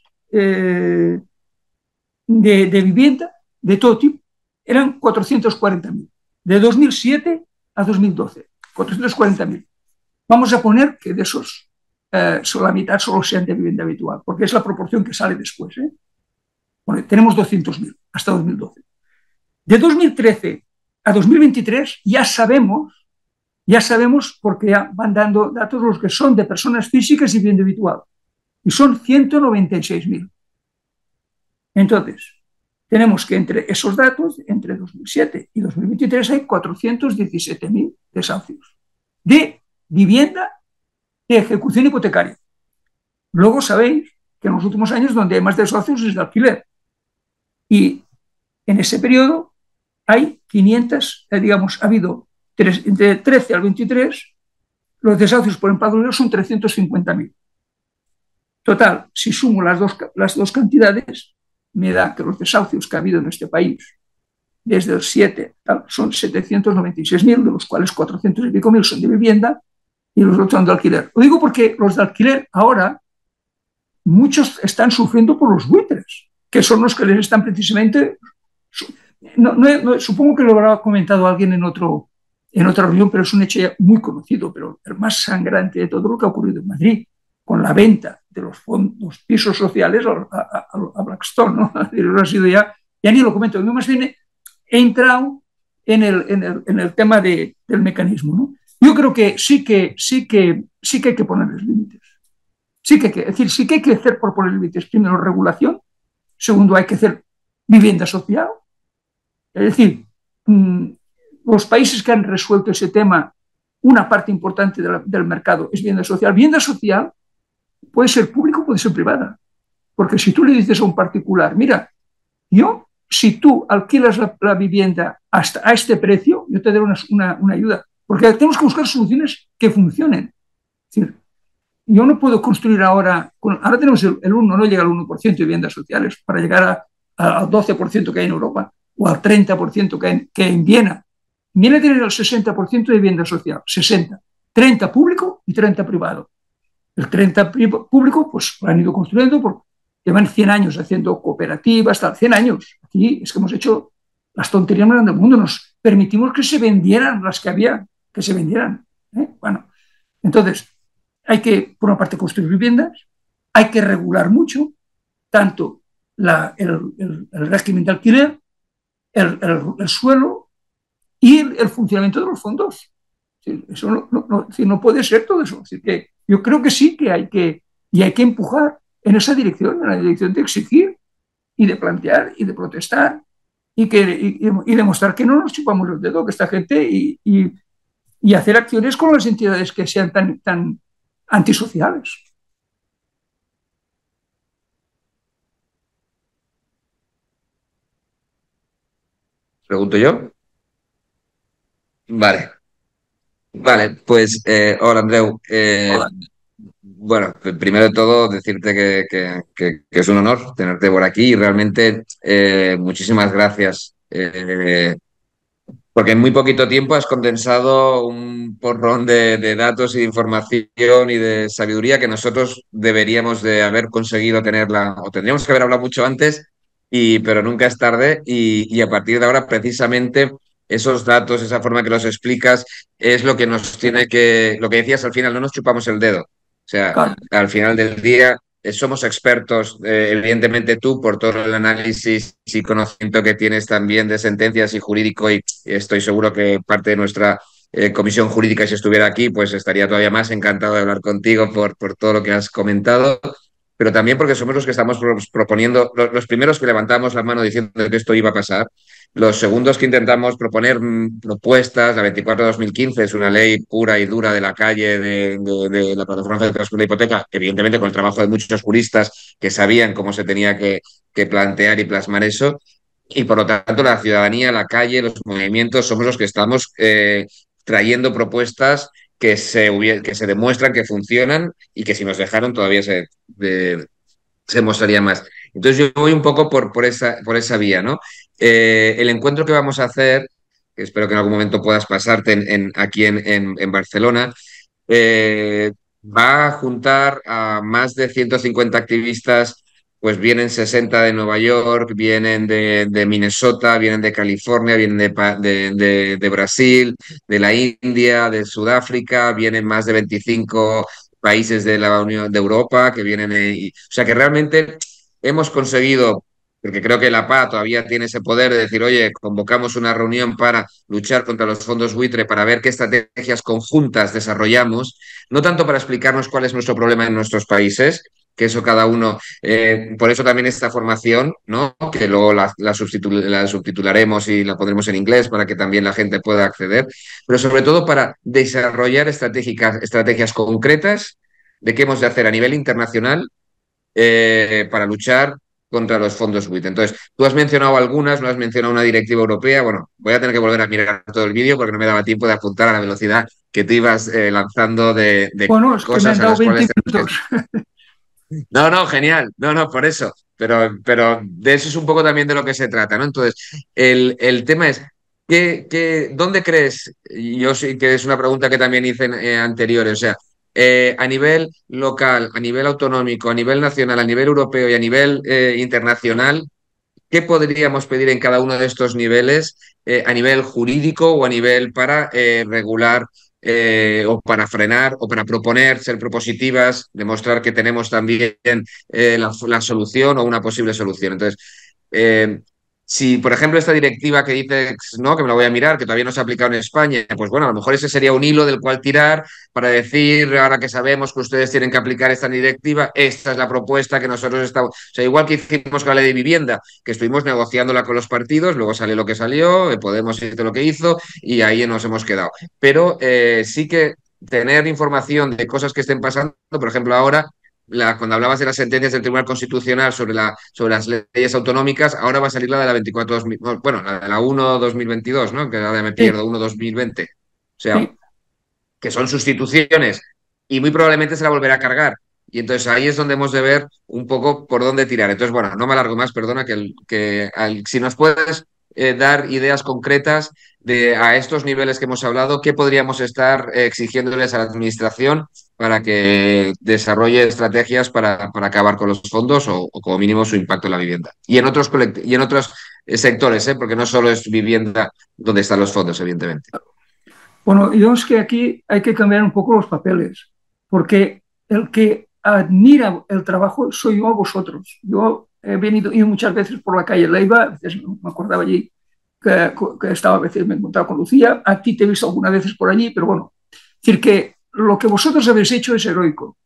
de vivienda de todo tipo eran 440.000. De 2007 a 2012, 440.000. Vamos a poner que de esos la mitad solo sean de vivienda habitual, porque es la proporción que sale después. Bueno, tenemos 200.000 hasta 2012. De 2013 a 2023 ya sabemos, porque ya van dando datos los que son de personas físicas y vivienda habitual, y son 196.000. Entonces, tenemos que entre esos datos, entre 2007 y 2023, hay 417.000 desahucios de vivienda de ejecución hipotecaria. Luego sabéis que en los últimos años donde hay más desahucios es de alquiler. Y en ese periodo hay 500, digamos, ha habido de 13 al 23, los desahucios por empadronamiento son 350.000. Total, si sumo las dos cantidades, me da que los desahucios que ha habido en este país desde el 7 son 796.000, de los cuales 400 y pico mil son de vivienda y los otros son de alquiler. Lo digo porque los de alquiler ahora, muchos están sufriendo por los buitres, que son los que les están precisamente... supongo que lo habrá comentado alguien en otra reunión, pero es un hecho ya muy conocido, pero el más sangrante de todo lo que ha ocurrido en Madrid, con la venta de los pisos sociales a Blackstone, ¿no? Ha sido ya ni lo comento, yo más bien he entrado en el tema del mecanismo, ¿no? Yo creo que sí que hay que ponerles límites. Sí que hay que hacer por poner límites. Primero, regulación. Segundo, hay que hacer vivienda social. Es decir, los países que han resuelto ese tema, una parte importante del mercado es vivienda social. Vivienda social puede ser pública, puede ser privada. Porque si tú le dices a un particular, mira, si tú alquilas la vivienda hasta a este precio, yo te daré una ayuda. Porque tenemos que buscar soluciones que funcionen. Es decir, yo no puedo construir ahora tenemos el 1, no llega al 1% de viviendas sociales para llegar al 12% que hay en Europa o al 30% que hay en Viena. Viene a tener el 60% de vivienda social, 60. 30 público y 30 privado. El 30 público, pues lo han ido construyendo, llevan 100 años haciendo cooperativas, 100 años. Aquí es que hemos hecho las tonterías más grandes del mundo, nos permitimos que se vendieran las que había, que se vendieran. Bueno, entonces, hay que, por una parte, construir viviendas, hay que regular mucho, tanto el régimen de alquiler, el suelo y el funcionamiento de los fondos. Eso no puede ser todo eso. Así que yo creo que sí que hay que empujar en esa dirección, en la dirección de exigir y de plantear y de protestar y demostrar que no nos chupamos el dedo, que esta gente y hacer acciones con las entidades que sean tan antisociales. ¿Pregunto yo? Vale, vale, pues hola Andreu. Hola. Bueno, primero de todo decirte que es un honor tenerte por aquí y realmente muchísimas gracias. Porque en muy poquito tiempo has condensado un porrón de datos y de información y de sabiduría que nosotros deberíamos de haber conseguido tenerla, o tendríamos que haber hablado mucho antes, pero nunca es tarde. Y a partir de ahora, precisamente, esos datos, esa forma que los explicas, es lo que nos tiene lo que decías al final, no nos chupamos el dedo. O sea, Claro. al final del día somos expertos, evidentemente tú, por todo el análisis y conocimiento que tienes también de sentencias y jurídico, y estoy seguro que parte de nuestra comisión jurídica, si estuviera aquí, pues estaría todavía más encantado de hablar contigo por todo lo que has comentado, pero también porque somos los que estamos proponiendo, los primeros que levantamos la mano diciendo que esto iba a pasar. Los segundos que intentamos proponer propuestas, la 24/2015 es una ley pura y dura de la calle de la Plataforma de Transfer de Hipoteca, evidentemente con el trabajo de muchos juristas que sabían cómo se tenía que plantear y plasmar eso. Y por lo tanto, la ciudadanía, la calle, los movimientos, somos los que estamos trayendo propuestas que se demuestran que funcionan y que si nos dejaron todavía se mostraría más. Entonces yo voy un poco por esa vía, ¿no? El encuentro que vamos a hacer, que espero que en algún momento puedas pasarte aquí en Barcelona, va a juntar a más de 150 activistas, pues vienen 60 de Nueva York, vienen de Minnesota, vienen de California, vienen de Brasil, de la India, de Sudáfrica, vienen más de 25 países de la Unión de Europa que vienen, o sea que realmente hemos conseguido, porque creo que la PA todavía tiene ese poder de decir, oye, convocamos una reunión para luchar contra los fondos buitre, para ver qué estrategias conjuntas desarrollamos, no tanto para explicarnos cuál es nuestro problema en nuestros países, que eso cada uno, por eso también esta formación, ¿no? Que luego la subtitularemos y la pondremos en inglés para que también la gente pueda acceder, pero sobre todo para desarrollar estrategias concretas de qué hemos de hacer a nivel internacional para luchar contra los fondos buitre. Entonces, tú has mencionado algunas, no has mencionado una directiva europea. Bueno, voy a tener que volver a mirar todo el vídeo porque no me daba tiempo de apuntar a la velocidad que te ibas lanzando de Bueno, es que me cosas han a dado las 20 cuales... minutos. No, no, genial. No, no, por eso. Pero de eso es un poco también de lo que se trata, ¿no? Entonces, el tema es, ¿dónde crees? Y yo sí que es una pregunta que también hice anteriores, o sea, a nivel local, a nivel autonómico, a nivel nacional, a nivel europeo y a nivel internacional, ¿qué podríamos pedir en cada uno de estos niveles a nivel jurídico o a nivel para regular o para frenar o para proponer, ser propositivas, demostrar que tenemos también la solución o una posible solución? Entonces, eh, si, por ejemplo, esta directiva que dices, ¿no? Que me la voy a mirar, que todavía no se ha aplicado en España, pues bueno, a lo mejor ese sería un hilo del cual tirar para decir, ahora que sabemos que ustedes tienen que aplicar esta directiva, esta es la propuesta que nosotros estamos... O sea, igual que hicimos con la ley de vivienda, que estuvimos negociándola con los partidos, luego salió lo que salió, Podemos hizo lo que hizo y ahí nos hemos quedado. Pero sí que tener información de cosas que estén pasando, por ejemplo, ahora cuando hablabas de las sentencias del Tribunal Constitucional sobre las leyes autonómicas, ahora va a salir la de la 24, bueno, la de la 1-2022, ¿no? Que ahora me Sí, pierdo, 1-2020. O sea, sí. que son sustituciones y muy probablemente se la volverá a cargar. Y entonces ahí es donde hemos de ver un poco por dónde tirar. Entonces, bueno, no me alargo más, perdona, si nos puedes dar ideas concretas a estos niveles que hemos hablado, qué podríamos estar exigiéndoles a la Administración para que desarrolle estrategias para acabar con los fondos o como mínimo su impacto en la vivienda. Y en otros sectores, porque no solo es vivienda donde están los fondos, evidentemente. Bueno, yo es que aquí hay que cambiar un poco los papeles, porque el que admira el trabajo soy yo a vosotros. Yo he ido muchas veces por la calle Leiva, a veces me acordaba allí que estaba, a veces me encontraba con Lucía, a ti te he visto algunas veces por allí, pero bueno, es decir que lo que vosotros habéis hecho es heroico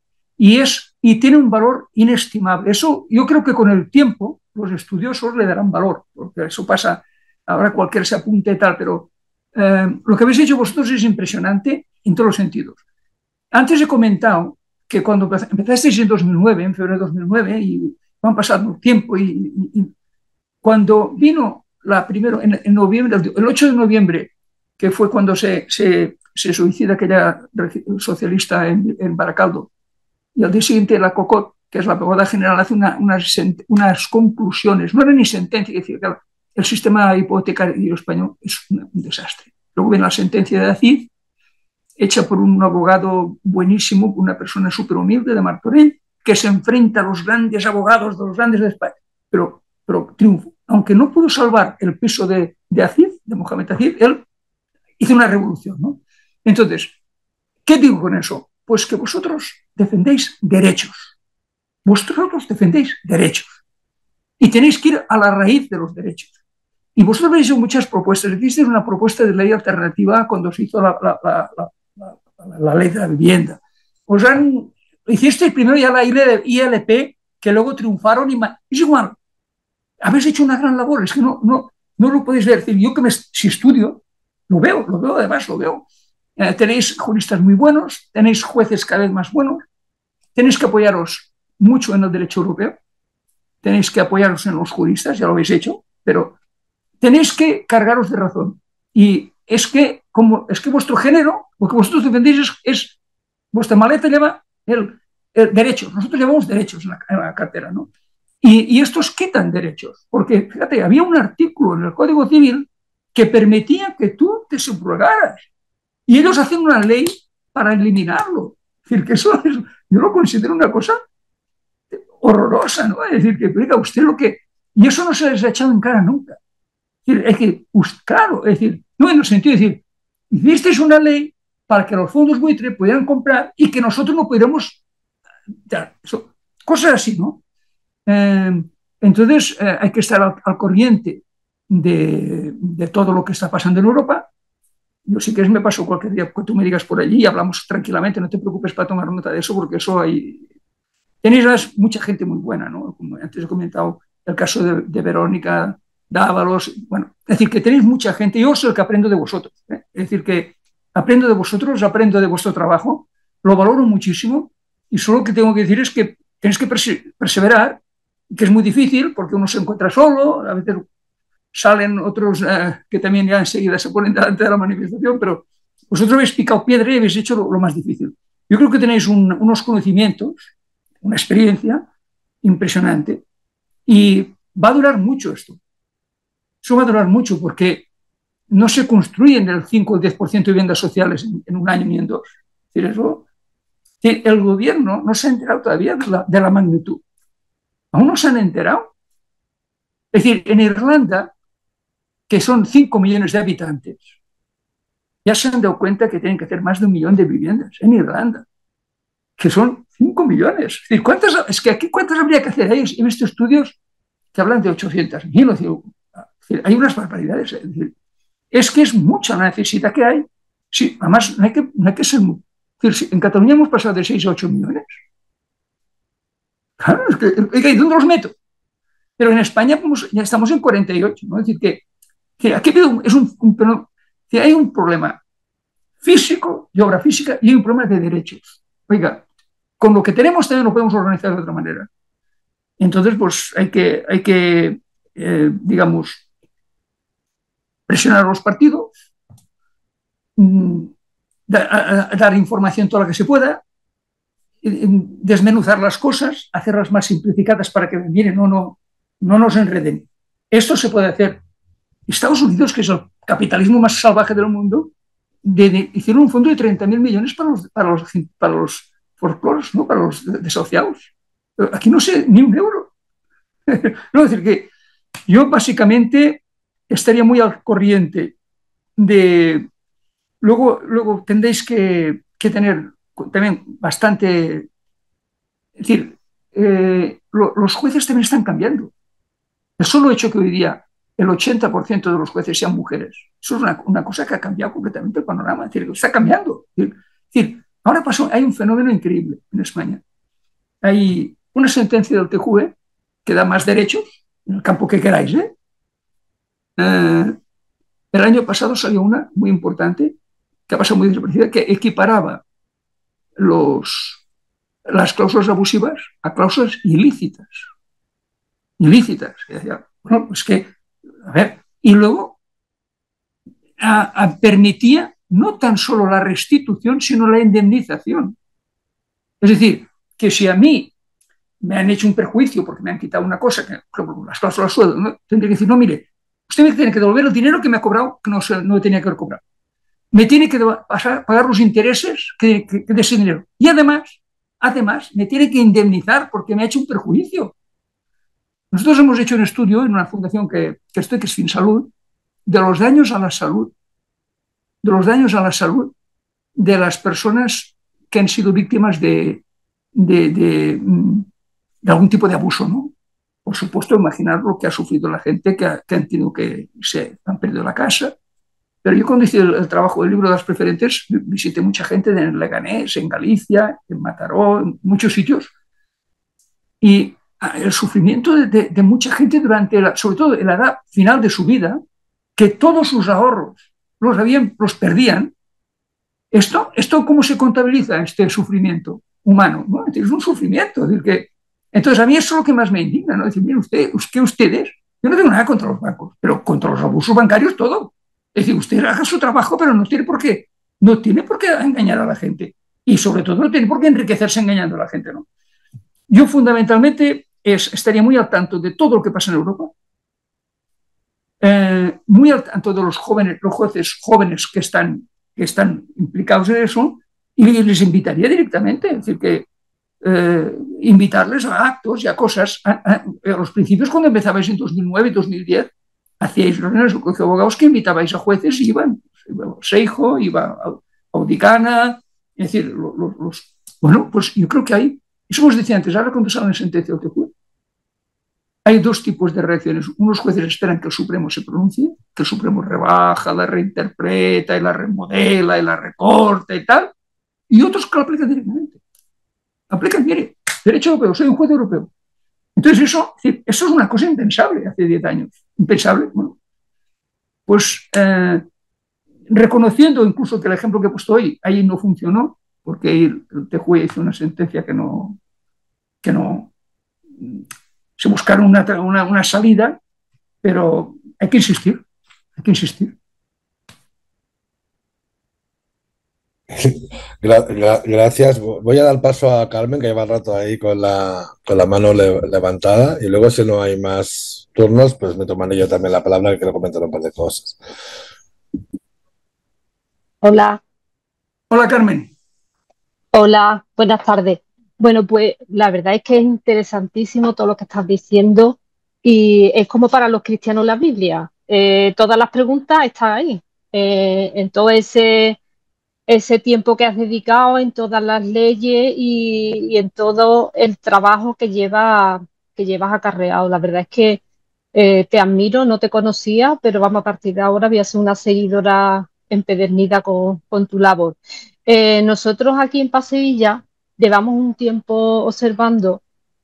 y tiene un valor inestimable. Eso yo creo que con el tiempo los estudiosos le darán valor, porque eso pasa, ahora cualquiera se apunte y tal, pero lo que habéis hecho vosotros es impresionante en todos los sentidos. Antes he comentado que cuando empezasteis en 2009, en febrero de 2009, y van pasando el tiempo, y cuando vino en noviembre, el 8 de noviembre, que fue cuando se suicida aquella socialista en Baracaldo, y al día siguiente la COCOT, que es la abogada general, hace unas conclusiones, no era ni sentencia, es decir, claro, el sistema hipotecario español es un desastre. Luego viene la sentencia de Acid, hecha por un abogado buenísimo, una persona súper humilde de Martorell, que se enfrenta a los grandes abogados de los grandes de España, pero triunfo. Aunque no pudo salvar el piso de Acid, de Mohamed Acid, él hizo una revolución, ¿no? Entonces, ¿qué digo con eso? Pues que vosotros defendéis derechos. Vosotros defendéis derechos. Y tenéis que ir a la raíz de los derechos. Y vosotros habéis hecho muchas propuestas. Hicisteis una propuesta de ley alternativa cuando se hizo la ley de la vivienda. Hicisteis primero ya la ILP, que luego triunfaron y es igual. Habéis hecho una gran labor. Es que no lo podéis ver. Yo si estudio, lo veo, además lo veo. Tenéis juristas muy buenos, tenéis jueces cada vez más buenos, tenéis que apoyaros mucho en el derecho europeo, tenéis que apoyaros en los juristas, ya lo habéis hecho, pero tenéis que cargaros de razón. Y es que vuestro género, lo que vosotros defendéis es vuestra maleta lleva el derecho. Nosotros llevamos derechos en la cartera, ¿no? Y estos quitan derechos, porque fíjate, había un artículo en el Código Civil que permitía que tú te subrogaras. Y ellos hacen una ley para eliminarlo. Es decir, que eso es, yo lo considero una cosa horrorosa, ¿no? Es decir, que oiga, usted lo que... Y eso no se les ha echado en cara nunca. Es que, claro, es decir, no en el sentido de decir, hicisteis una ley para que los fondos buitre pudieran comprar y que nosotros no pudiéramos... Eso, cosas así, ¿no? Entonces, hay que estar al corriente de todo lo que está pasando en Europa. Yo, si quieres, me paso cualquier día que tú me digas por allí y hablamos tranquilamente, no te preocupes para tomar nota de eso, porque eso hay... Tenéis mucha gente muy buena, ¿no? Como antes he comentado, el caso de Verónica Dávalos. Bueno, es decir, que tenéis mucha gente. Yo soy el que aprendo de vosotros. Es decir, que aprendo de vosotros, aprendo de vuestro trabajo, lo valoro muchísimo y solo lo que tengo que decir es que tenéis que perseverar, que es muy difícil porque uno se encuentra solo, a veces salen otros que también ya enseguida se ponen delante de la manifestación, pero vosotros habéis picado piedra y habéis hecho lo más difícil. Yo creo que tenéis unos conocimientos, una experiencia impresionante y va a durar mucho esto. Eso va a durar mucho porque no se construyen el 5 o el 10% de viviendas sociales en un año ni en dos. Es decir, eso, el gobierno no se ha enterado todavía de la magnitud. Aún no se han enterado. Es decir, en Irlanda, que son 5 millones de habitantes, ya se han dado cuenta que tienen que hacer más de 1 millón de viviendas en Irlanda, que son 5 millones. Es decir, es que aquí ¿cuántas habría que hacer? He visto estudios que hablan de 800.000. Hay unas barbaridades. Es que es mucha la necesidad que hay. Sí, además, no hay que ser... En Cataluña hemos pasado de 6 a 8 millones. Claro, es que, ¿y dónde los meto? Pero en España ya estamos en 48, ¿no? Es decir, que aquí hay un problema físico, de obra física, y hay un problema de derechos. Oiga, con lo que tenemos también lo podemos organizar de otra manera. Entonces, pues hay que digamos, presionar a los partidos, dar información toda la que se pueda, desmenuzar las cosas, hacerlas más simplificadas para que, miren, no nos enreden. Esto se puede hacer. Estados Unidos, que es el capitalismo más salvaje del mundo, hicieron un fondo de 30.000 millones para los folclores, ¿no? Para los desahuciados. Aquí no sé ni un euro. No, es decir, que yo básicamente estaría muy al corriente de... Luego tendréis que tener también bastante... Es decir, los jueces también están cambiando. El solo hecho que hoy día el 80% de los jueces sean mujeres, eso es una cosa que ha cambiado completamente el panorama. Es decir, está cambiando. Es decir, ahora hay un fenómeno increíble en España. Hay una sentencia del TJUE que da más derechos, en el campo que queráis. El año pasado salió una muy importante, que ha pasado muy desaparecida, que equiparaba las cláusulas abusivas a cláusulas ilícitas. Ilícitas. Bueno, pues que, a ver, y luego permitía no tan solo la restitución, sino la indemnización. Es decir, que si a mí me han hecho un perjuicio porque me han quitado una cosa, como las cláusulas sueldo, ¿no? Tendría que decir, no, mire, usted me tiene que devolver el dinero que me ha cobrado, que no tenía que haber cobrado. Me tiene que pagar los intereses de ese dinero. Y además, me tiene que indemnizar porque me ha hecho un perjuicio. Nosotros hemos hecho un estudio en una fundación que es FinSalud, de los daños a la salud, de las personas que han sido víctimas de algún tipo de abuso, ¿no? Por supuesto, imaginar lo que ha sufrido la gente que han tenido han perdido la casa. Pero yo cuando hice el trabajo del libro de las preferentes, visité mucha gente en Leganés, en Galicia, en Mataró, en muchos sitios. Y el sufrimiento de mucha gente sobre todo en la edad final de su vida, que todos sus ahorros los perdían. ¿Esto cómo se contabiliza, este sufrimiento humano? ¿No? Es un sufrimiento. Es decir, que, entonces, a mí eso es lo que más me indigna, ¿no? Es decir, miren, ustedes, yo no tengo nada contra los bancos, pero contra los abusos bancarios todo. Es decir, usted haga su trabajo, pero no tiene por qué engañar a la gente. Y sobre todo no tiene por qué enriquecerse engañando a la gente, ¿no? Yo fundamentalmente estaría muy al tanto de todo lo que pasa en Europa, muy al tanto de los jueces jóvenes que están implicados en eso, y les invitaría directamente, es decir, que invitarles a actos y a cosas. A los principios, cuando empezabais en 2009 y 2010, hacíais reuniones del Colegio de Abogados que invitabais a jueces y iban. Iba Seijo, iba Audicana, es decir, bueno, pues yo creo que hay, eso os decía antes, ahora cuando sale una sentencia del TJUE, hay dos tipos de reacciones. Unos jueces esperan que el Supremo se pronuncie, que el Supremo rebaja, la reinterpreta y la remodela y la recorta y tal, y otros que lo aplican directamente. Aplican, mire, derecho europeo, soy un juez europeo. Entonces eso es una cosa impensable hace 10 años. Impensable, bueno. Pues reconociendo incluso que el ejemplo que he puesto hoy, ahí no funcionó, porque ahí el TJUE hizo una sentencia que no se buscaron una salida, pero hay que insistir, hay que insistir. Gracias. Voy a dar paso a Carmen, que lleva un rato ahí con la mano levantada, y luego, si no hay más turnos, pues me tomaré yo también la palabra, que quiero comentar un par de cosas. Hola. Hola, Carmen. Hola, buenas tardes. Bueno, pues la verdad es que es interesantísimo todo lo que estás diciendo y es como para los cristianos la Biblia. Todas las preguntas están ahí, en todo ese tiempo que has dedicado, en todas las leyes y en todo el trabajo que llevas acarreado. La verdad es que te admiro, no te conocía, pero vamos, a partir de ahora voy a ser una seguidora empedernida con tu labor. Nosotros aquí en Pasevilla llevamos un tiempo observando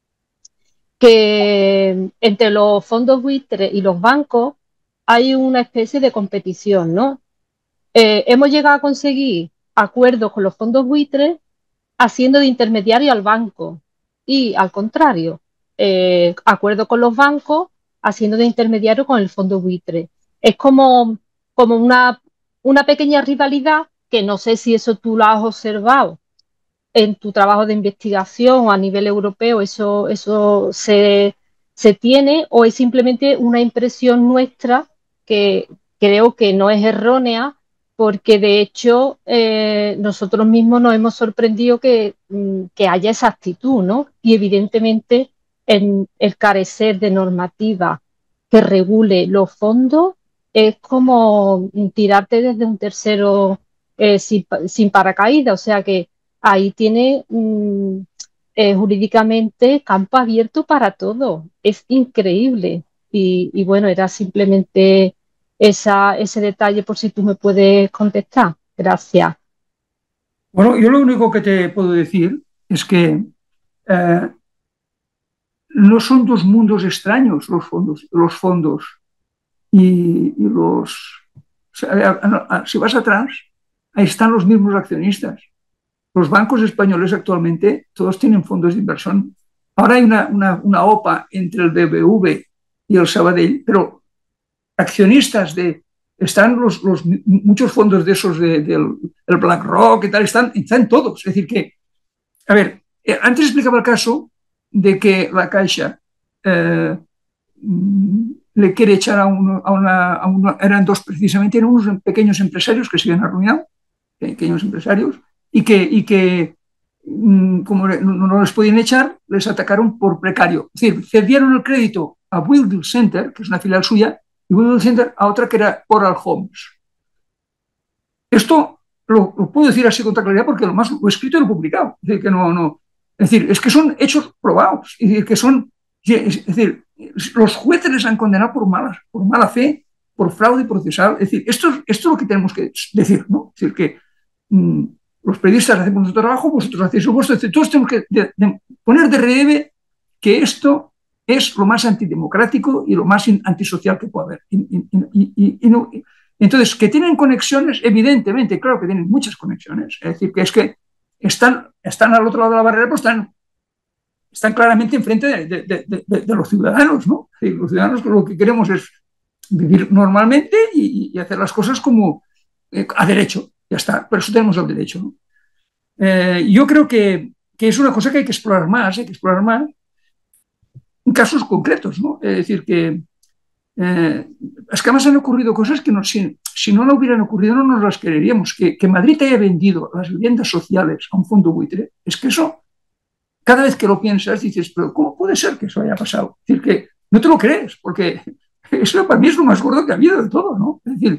que entre los fondos buitres y los bancos hay una especie de competición, ¿no? Hemos llegado a conseguir acuerdos con los fondos buitres haciendo de intermediario al banco y al contrario, acuerdo con los bancos haciendo de intermediario con el fondo buitre. Es como una pequeña rivalidad que no sé si eso tú lo has observado en tu trabajo de investigación a nivel europeo, eso se tiene o es simplemente una impresión nuestra que creo que no es errónea porque de hecho nosotros mismos nos hemos sorprendido que haya esa actitud, ¿no? Y evidentemente el carecer de normativa que regule los fondos es como tirarte desde un tercero sin paracaídas, o sea que ahí tiene jurídicamente campo abierto para todo. Es increíble. Y bueno, era simplemente ese detalle por si tú me puedes contestar. Gracias. Bueno, yo lo único que te puedo decir es que no son dos mundos extraños los fondos y los... O sea, si vas atrás, ahí están los mismos accionistas. Los bancos españoles actualmente todos tienen fondos de inversión. Ahora hay una OPA entre el BBV y el Sabadell, pero accionistas están muchos fondos de esos del BlackRock y tal, están todos. Es decir que, a ver, antes explicaba el caso de que la Caixa le quiere echar eran dos precisamente, eran unos pequeños empresarios que se habían arruinado, pequeños empresarios, y que como no les podían echar, les atacaron por precario. Es decir, cedieron el crédito a Wildew Center, que es una filial suya, y Wildew Center a otra que era Coral Homes. Esto lo puedo decir así con toda claridad porque lo he escrito y lo he publicado. Es decir, es que son hechos probados. Es decir, los jueces les han condenado por mala fe, por fraude procesal. Es decir, esto es lo que tenemos que decir, ¿no? Es decir, que los periodistas hacemos nuestro trabajo, vosotros hacéis el vuestro, todos tenemos que poner de relieve que esto es lo más antidemocrático y lo más antisocial que puede haber. Entonces, que tienen conexiones, evidentemente, claro que tienen muchas conexiones. Es decir, que están al otro lado de la barrera, pues están claramente enfrente de los ciudadanos, ¿no? Es decir, los ciudadanos lo que queremos es vivir normalmente y hacer las cosas como a derecho. Ya está, por eso tenemos el derecho, ¿no? Yo creo que es una cosa que hay que explorar más en casos concretos, ¿no? Es decir, que Es que además han ocurrido cosas que si no hubieran ocurrido no nos las creeríamos. Que Madrid haya vendido las viviendas sociales a un fondo buitre, es que eso, cada vez que lo piensas, dices, pero ¿cómo puede ser que eso haya pasado? Es decir, que no te lo crees, porque eso para mí es lo más gordo que ha habido de todo, ¿no? Es decir,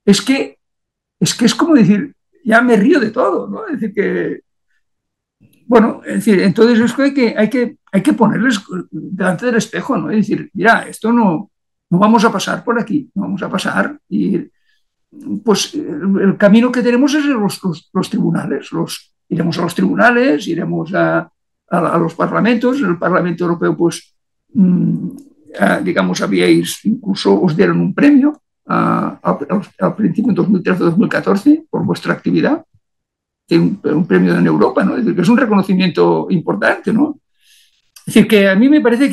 es como decir, ya me río de todo, ¿no? Es decir, que, bueno, es decir, entonces es que hay que ponerles delante del espejo, ¿no? Es decir, mira, esto no vamos a pasar por aquí, no vamos a pasar. Y pues el camino que tenemos es los tribunales. Iremos a los tribunales, iremos a los parlamentos. En el Parlamento Europeo, pues, digamos, incluso os dieron un premio al principio, en 2013-2014, por vuestra actividad. Un premio en Europa, ¿no? Es decir, que es un reconocimiento importante, ¿no? Es decir, que a mí me parece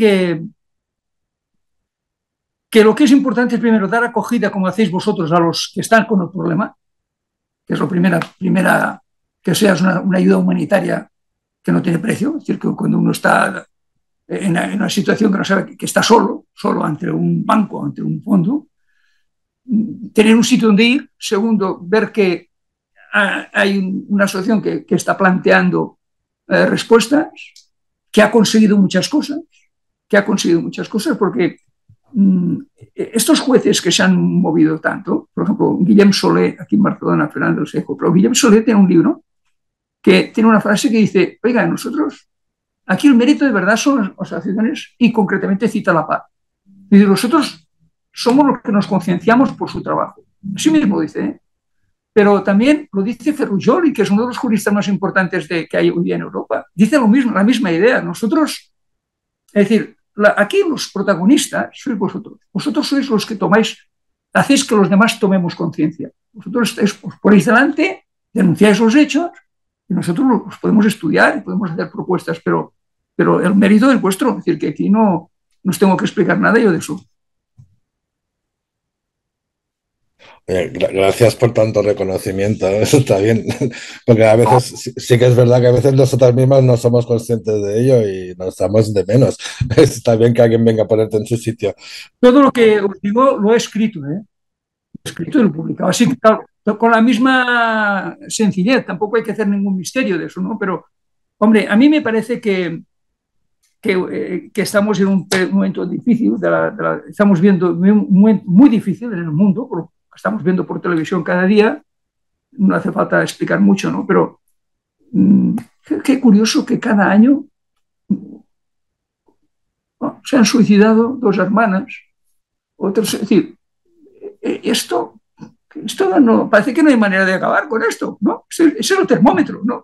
que lo que es importante es primero dar acogida, como hacéis vosotros, a los que están con el problema, que es lo primera que sea una ayuda humanitaria que no tiene precio. Es decir, que cuando uno está en una situación que no sabe, que está solo ante un banco, ante un fondo, tener un sitio donde ir. Segundo, ver que hay una asociación que está planteando respuestas, que ha conseguido muchas cosas, porque estos jueces que se han movido tanto, por ejemplo, Guillem Solé, aquí en Barcelona, Fernando Sejo, pero Guillem Solé tiene un libro que tiene una frase que dice, oiga, nosotros, aquí el mérito de verdad son las asociaciones y concretamente cita la paz. Y nosotros somos los que nos concienciamos por su trabajo. Así mismo dice, ¿eh? Pero también lo dice Ferrujoli, que es uno de los juristas más importantes que hay hoy día en Europa. Dice lo mismo, la misma idea. Nosotros, es decir, aquí los protagonistas sois vosotros. Vosotros sois los que hacéis que los demás tomemos conciencia. Vosotros os ponéis delante, denunciáis los hechos y nosotros los podemos estudiar y podemos hacer propuestas, pero el mérito es vuestro. Es decir, que aquí no os tengo que explicar nada yo de eso. Gracias por tanto reconocimiento, eso está bien, porque a veces sí que es verdad que a veces nosotras mismas no somos conscientes de ello y nos damos de menos. Está bien que alguien venga a ponerte en su sitio. Todo lo que os digo lo he escrito, ¿eh? Escrito y lo he publicado. Así que, claro, con la misma sencillez, tampoco hay que hacer ningún misterio de eso, ¿no? Pero, hombre, a mí me parece que estamos en un momento difícil, estamos viendo un momento muy difícil en el mundo, por lo que estamos viendo por televisión cada día, no hace falta explicar mucho, ¿no? Pero qué curioso que cada año se han suicidado 2 hermanas, otras, es decir, esto no, parece que no hay manera de acabar con esto, ¿no? Ese es el termómetro, ¿no?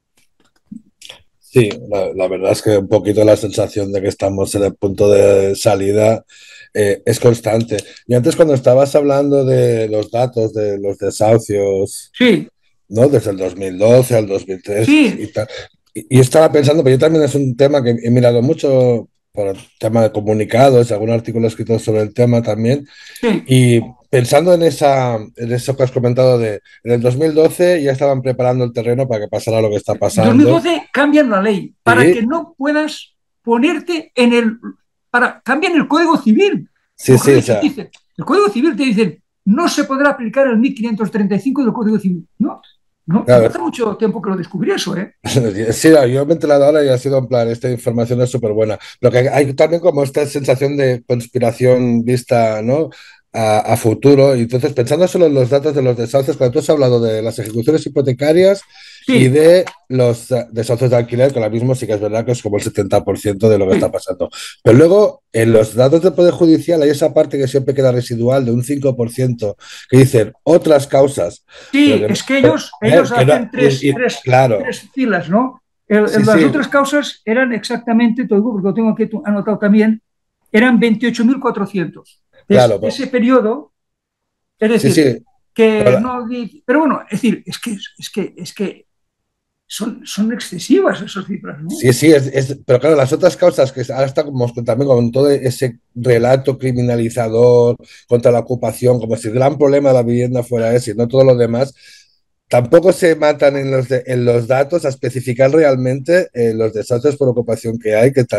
Sí, la verdad es que un poquito la sensación de que estamos en el punto de salida es constante. Y antes cuando estabas hablando de los datos de los desahucios, sí, ¿no? Desde el 2012 al 2003 sí. y tal. Y estaba pensando, pero yo también es un tema que he mirado mucho por el tema de comunicados, algún artículo escrito sobre el tema también. Sí. Y pensando en eso que has comentado en el 2012 ya estaban preparando el terreno para que pasara lo que está pasando. En 2012 cambian la ley para que no puedas ponerte cambian el Código Civil. Sí, sí, o sea, dice, el Código Civil te dice, no se podrá aplicar el 1535 del Código Civil. No claro. hace mucho tiempo que lo descubrí eso, ¿eh? Sí, yo me he enterado ahora y ha sido en plan, esta información es súper buena. Lo que hay también como esta sensación de conspiración vista, ¿no? A futuro. Y entonces, pensando solo en los datos de los desahucios, cuando tú has hablado de las ejecuciones hipotecarias y de los desahucios de alquiler, que ahora mismo sí que es verdad que es como el 70% de lo que está pasando. Pero luego, en los datos del Poder Judicial hay esa parte que siempre queda residual de un 5% que dicen otras causas. Sí, es que ellos hacen tres filas, ¿no? Las otras causas eran exactamente, todo porque lo tengo aquí anotado también, eran 28.400. Claro, ese periodo, es decir, pero bueno, es decir, es que son excesivas esas cifras, ¿no? Sí, pero claro, las otras causas que ahora estamos también con todo ese relato criminalizador contra la ocupación, como si el gran problema de la vivienda fuera ese y no todo lo demás, tampoco se matan en los datos a especificar realmente los desastres por ocupación que hay, que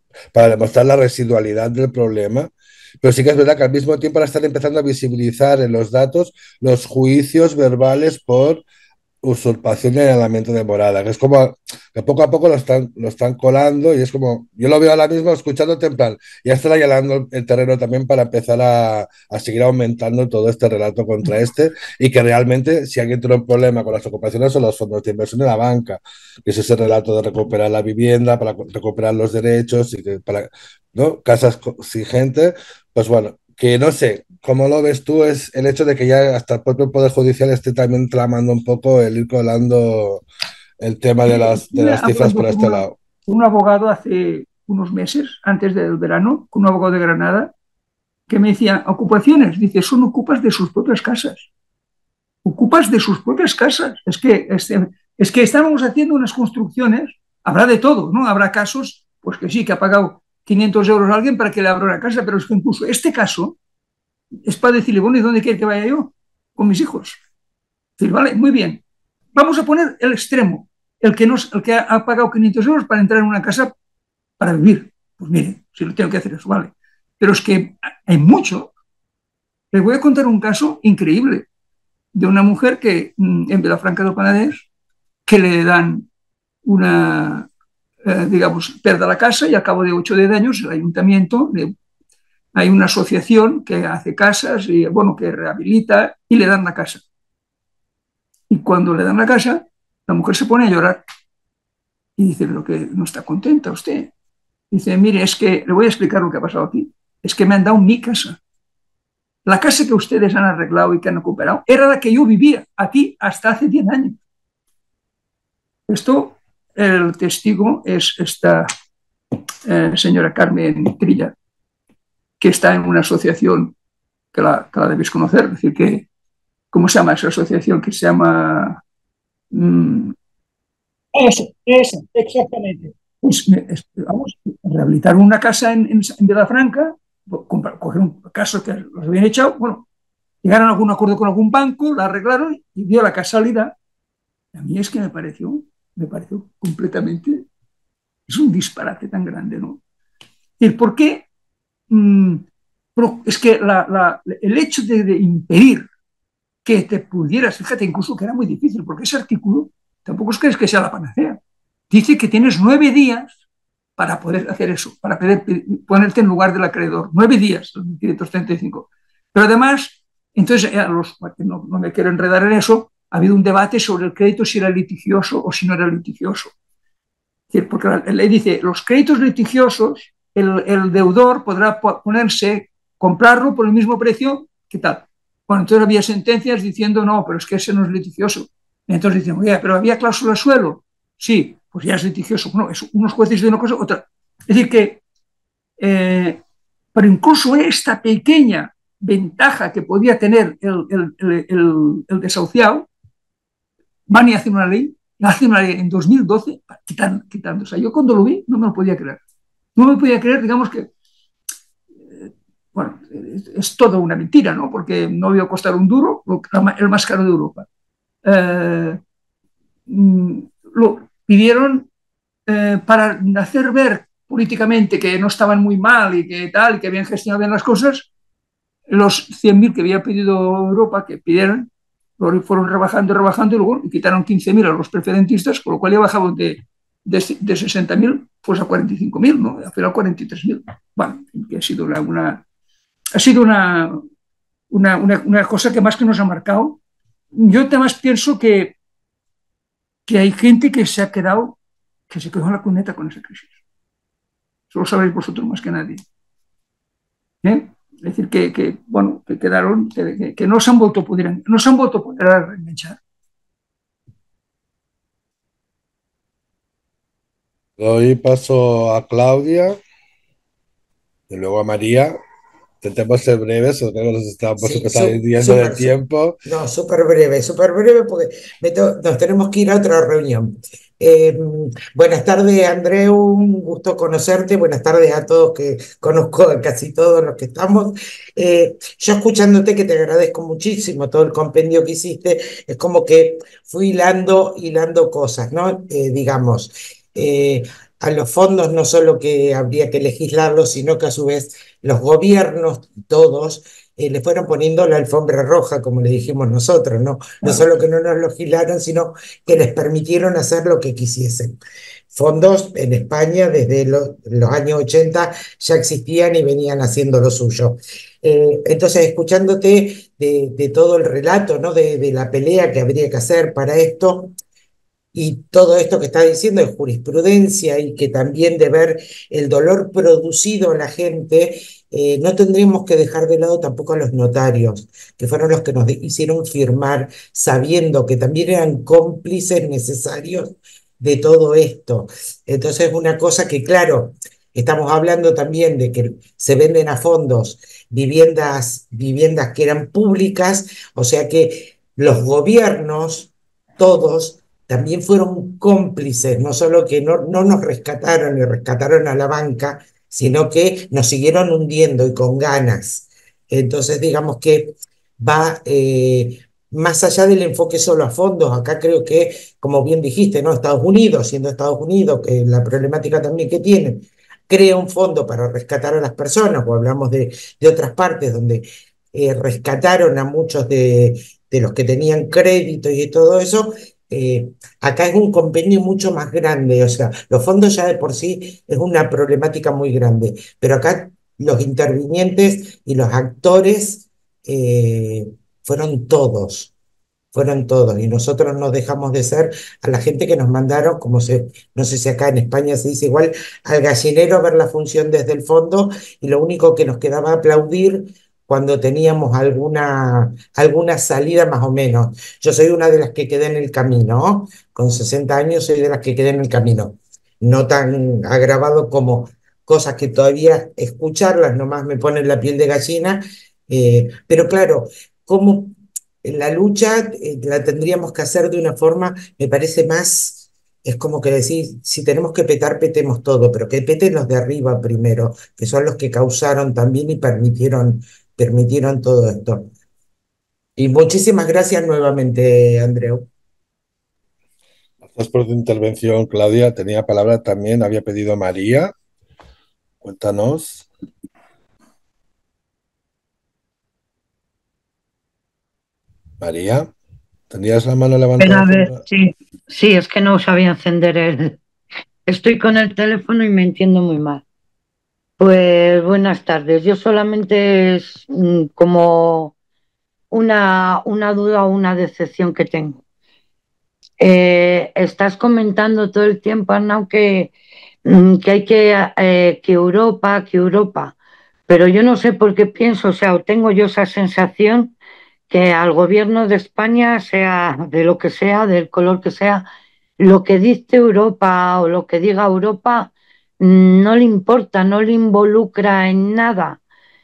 para demostrar la residualidad del problema. Pero sí que es verdad que al mismo tiempo ahora están empezando a visibilizar en los datos los juicios verbales por usurpación y allanamiento de morada, que es como que poco a poco lo están colando y es como, yo lo veo ahora mismo escuchándote en plan, ya están allanando el terreno también para empezar a seguir aumentando todo este relato contra este y que realmente si alguien tiene un problema con las ocupaciones son los fondos de inversión de la banca, que es ese relato de recuperar la vivienda, para recuperar los derechos y que para, ¿no? Casas sin gente, pues bueno, que no sé, ¿cómo lo ves tú? Es el hecho de que ya hasta el propio Poder Judicial esté también tramando un poco el ir colando el tema de Estuve las cifras por hablando este lado. con un abogado hace unos meses, antes del verano, con un abogado de Granada, que me decía, ocupaciones, dice, son ocupas de sus propias casas. Ocupas de sus propias casas. Es que estábamos haciendo unas construcciones, habrá de todo, ¿no? Habrá casos, pues que sí, que ha pagado 500 euros a alguien para que le abra una casa, pero es que incluso este caso es para decirle, bueno, ¿y dónde quiere que vaya yo? Con mis hijos. Decir, vale, muy bien. Vamos a poner el extremo, el que ha pagado 500 euros para entrar en una casa para vivir. Pues mire, si lo tengo que hacer eso, vale. Pero es que hay mucho. Les voy a contar un caso increíble de una mujer que en Vilafranca del Penedès, que le dan una, digamos, perda la casa y al cabo de 8 o 10 años el ayuntamiento, hay una asociación que hace casas y, bueno, que rehabilita y le dan la casa. Y cuando le dan la casa, la mujer se pone a llorar y dice, pero que no está contenta usted. Dice, mire, es que le voy a explicar lo que ha pasado aquí. Es que me han dado mi casa. La casa que ustedes han arreglado y que han recuperado era la que yo vivía aquí hasta hace 10 años. Esto, el testigo es esta señora Carmen Trilla, que está en una asociación que la debéis conocer. Es decir, que, ¿cómo se llama esa asociación? Que se llama... Eso, exactamente. Pues, vamos, rehabilitar una casa en Vilafranca, coger un caso que los habían echado, bueno, llegaron a algún acuerdo con algún banco, la arreglaron y dio la casualidad. A mí es que me pareció completamente, es un disparate tan grande, ¿no? ¿Y por qué? Es que el hecho de impedir que te pudieras, fíjate, incluso que era muy difícil, porque ese artículo tampoco es que sea la panacea. Dice que tienes 9 días para poder hacer eso, para poder ponerte en lugar del acreedor. 9 días, los 535. Pero además, entonces, no me quiero enredar en eso, ha habido un debate sobre el crédito, si era litigioso o si no era litigioso. Es decir, porque la ley dice, los créditos litigiosos, el deudor podrá ponerse, comprarlo por el mismo precio, ¿qué tal? Bueno, entonces había sentencias diciendo, no, pero es que ese no es litigioso. Y entonces dicen, oye, pero había cláusula suelo. Sí, pues ya es litigioso. No, unos jueces de una cosa, otra. Es decir, que, pero incluso esta pequeña ventaja que podía tener el desahuciado, van y hacen una ley, en 2012, quitando. O sea, yo cuando lo vi no me lo podía creer. No me podía creer, digamos que, bueno, es toda una mentira, ¿no? Porque no iba a costar un duro, el más caro de Europa. Lo pidieron para hacer ver políticamente que no estaban muy mal y que tal, y que habían gestionado bien las cosas, los 100.000 que había pedido Europa, que pidieron, fueron rebajando y luego quitaron 15.000 a los preferentistas, con lo cual ya bajaban de 60.000 pues a 45.000, ¿no? Al final 43.000. Bueno, que ha sido una cosa que más que nos ha marcado. Yo además pienso que hay gente que se quedó en la cuneta con esa crisis. Eso lo sabéis vosotros más que nadie. ¿Eh? Es decir, bueno, que quedaron, que no se han vuelto a poder, reenganchar. Doy paso a Claudia y luego a María. Intentemos ser breves, porque nos estamos Sí, yendo de tiempo. no, súper breve porque nos tenemos que ir a otra reunión. Buenas tardes, Andreu, un gusto conocerte. Buenas tardes a todos, que conozco a casi todos los que estamos. Yo escuchándote, que te agradezco muchísimo todo el compendio que hiciste, es como que fui hilando cosas, ¿no? Digamos. a los fondos no solo que habría que legislarlos, sino que a su vez los gobiernos, todos, le fueron poniendo la alfombra roja, como le dijimos nosotros, ¿no? No solo que no nos legislaron, sino que les permitieron hacer lo que quisiesen. Fondos en España desde los años 80 ya existían y venían haciendo lo suyo. Entonces, escuchándote de todo el relato, ¿no? De la pelea que habría que hacer para esto, y todo esto que está diciendo de jurisprudencia y que también de ver el dolor producido a la gente, no tendríamos que dejar de lado tampoco a los notarios, que fueron los que nos hicieron firmar, sabiendo que también eran cómplices necesarios de todo esto. Entonces, una cosa que, claro, estamos hablando también de que se venden a fondos viviendas que eran públicas, o sea que los gobiernos, todos, también fueron cómplices, no solo que no nos rescataron y rescataron a la banca, sino que nos siguieron hundiendo y con ganas. Entonces, digamos que va más allá del enfoque solo a fondos. Acá creo que, como bien dijiste, ¿no? Estados Unidos, siendo Estados Unidos, que la problemática también que tienen, crea un fondo para rescatar a las personas, o hablamos de otras partes donde rescataron a muchos de los que tenían crédito y todo eso. Acá es un convenio mucho más grande, o sea, los fondos ya de por sí es una problemática muy grande, pero acá los intervinientes y los actores eh, fueron todos, y nosotros no dejamos de ser a la gente que nos mandaron, no sé si acá en España se dice igual, al gallinero a ver la función desde el fondo, y lo único que nos quedaba aplaudir cuando teníamos alguna salida más o menos. Yo soy una de las que quedé en el camino, con 60 años soy de las que quedé en el camino, no tan agravado como cosas que todavía escucharlas nomás me ponen la piel de gallina, pero claro, como la lucha la tendríamos que hacer de una forma, me parece más, es como que decir, si tenemos que petar, petemos todo, pero que peten los de arriba primero, que son los que causaron también y permitieron todo esto. Y muchísimas gracias nuevamente, Andreu. Gracias por tu intervención, Claudia. Tenía palabra también, había pedido María. Cuéntanos. María, ¿tenías la mano levantada? A ver, sí, es que no sabía encender el... Estoy con el teléfono y me entiendo muy mal. Pues buenas tardes. Yo solamente es como una duda o una decepción que tengo. Estás comentando todo el tiempo, Arnau, que hay que Europa, pero yo no sé por qué pienso, o sea, o tengo yo esa sensación que al gobierno de España, sea de lo que sea, del color que sea, lo que dice Europa o lo que diga Europa no le importa, no le involucra en nada,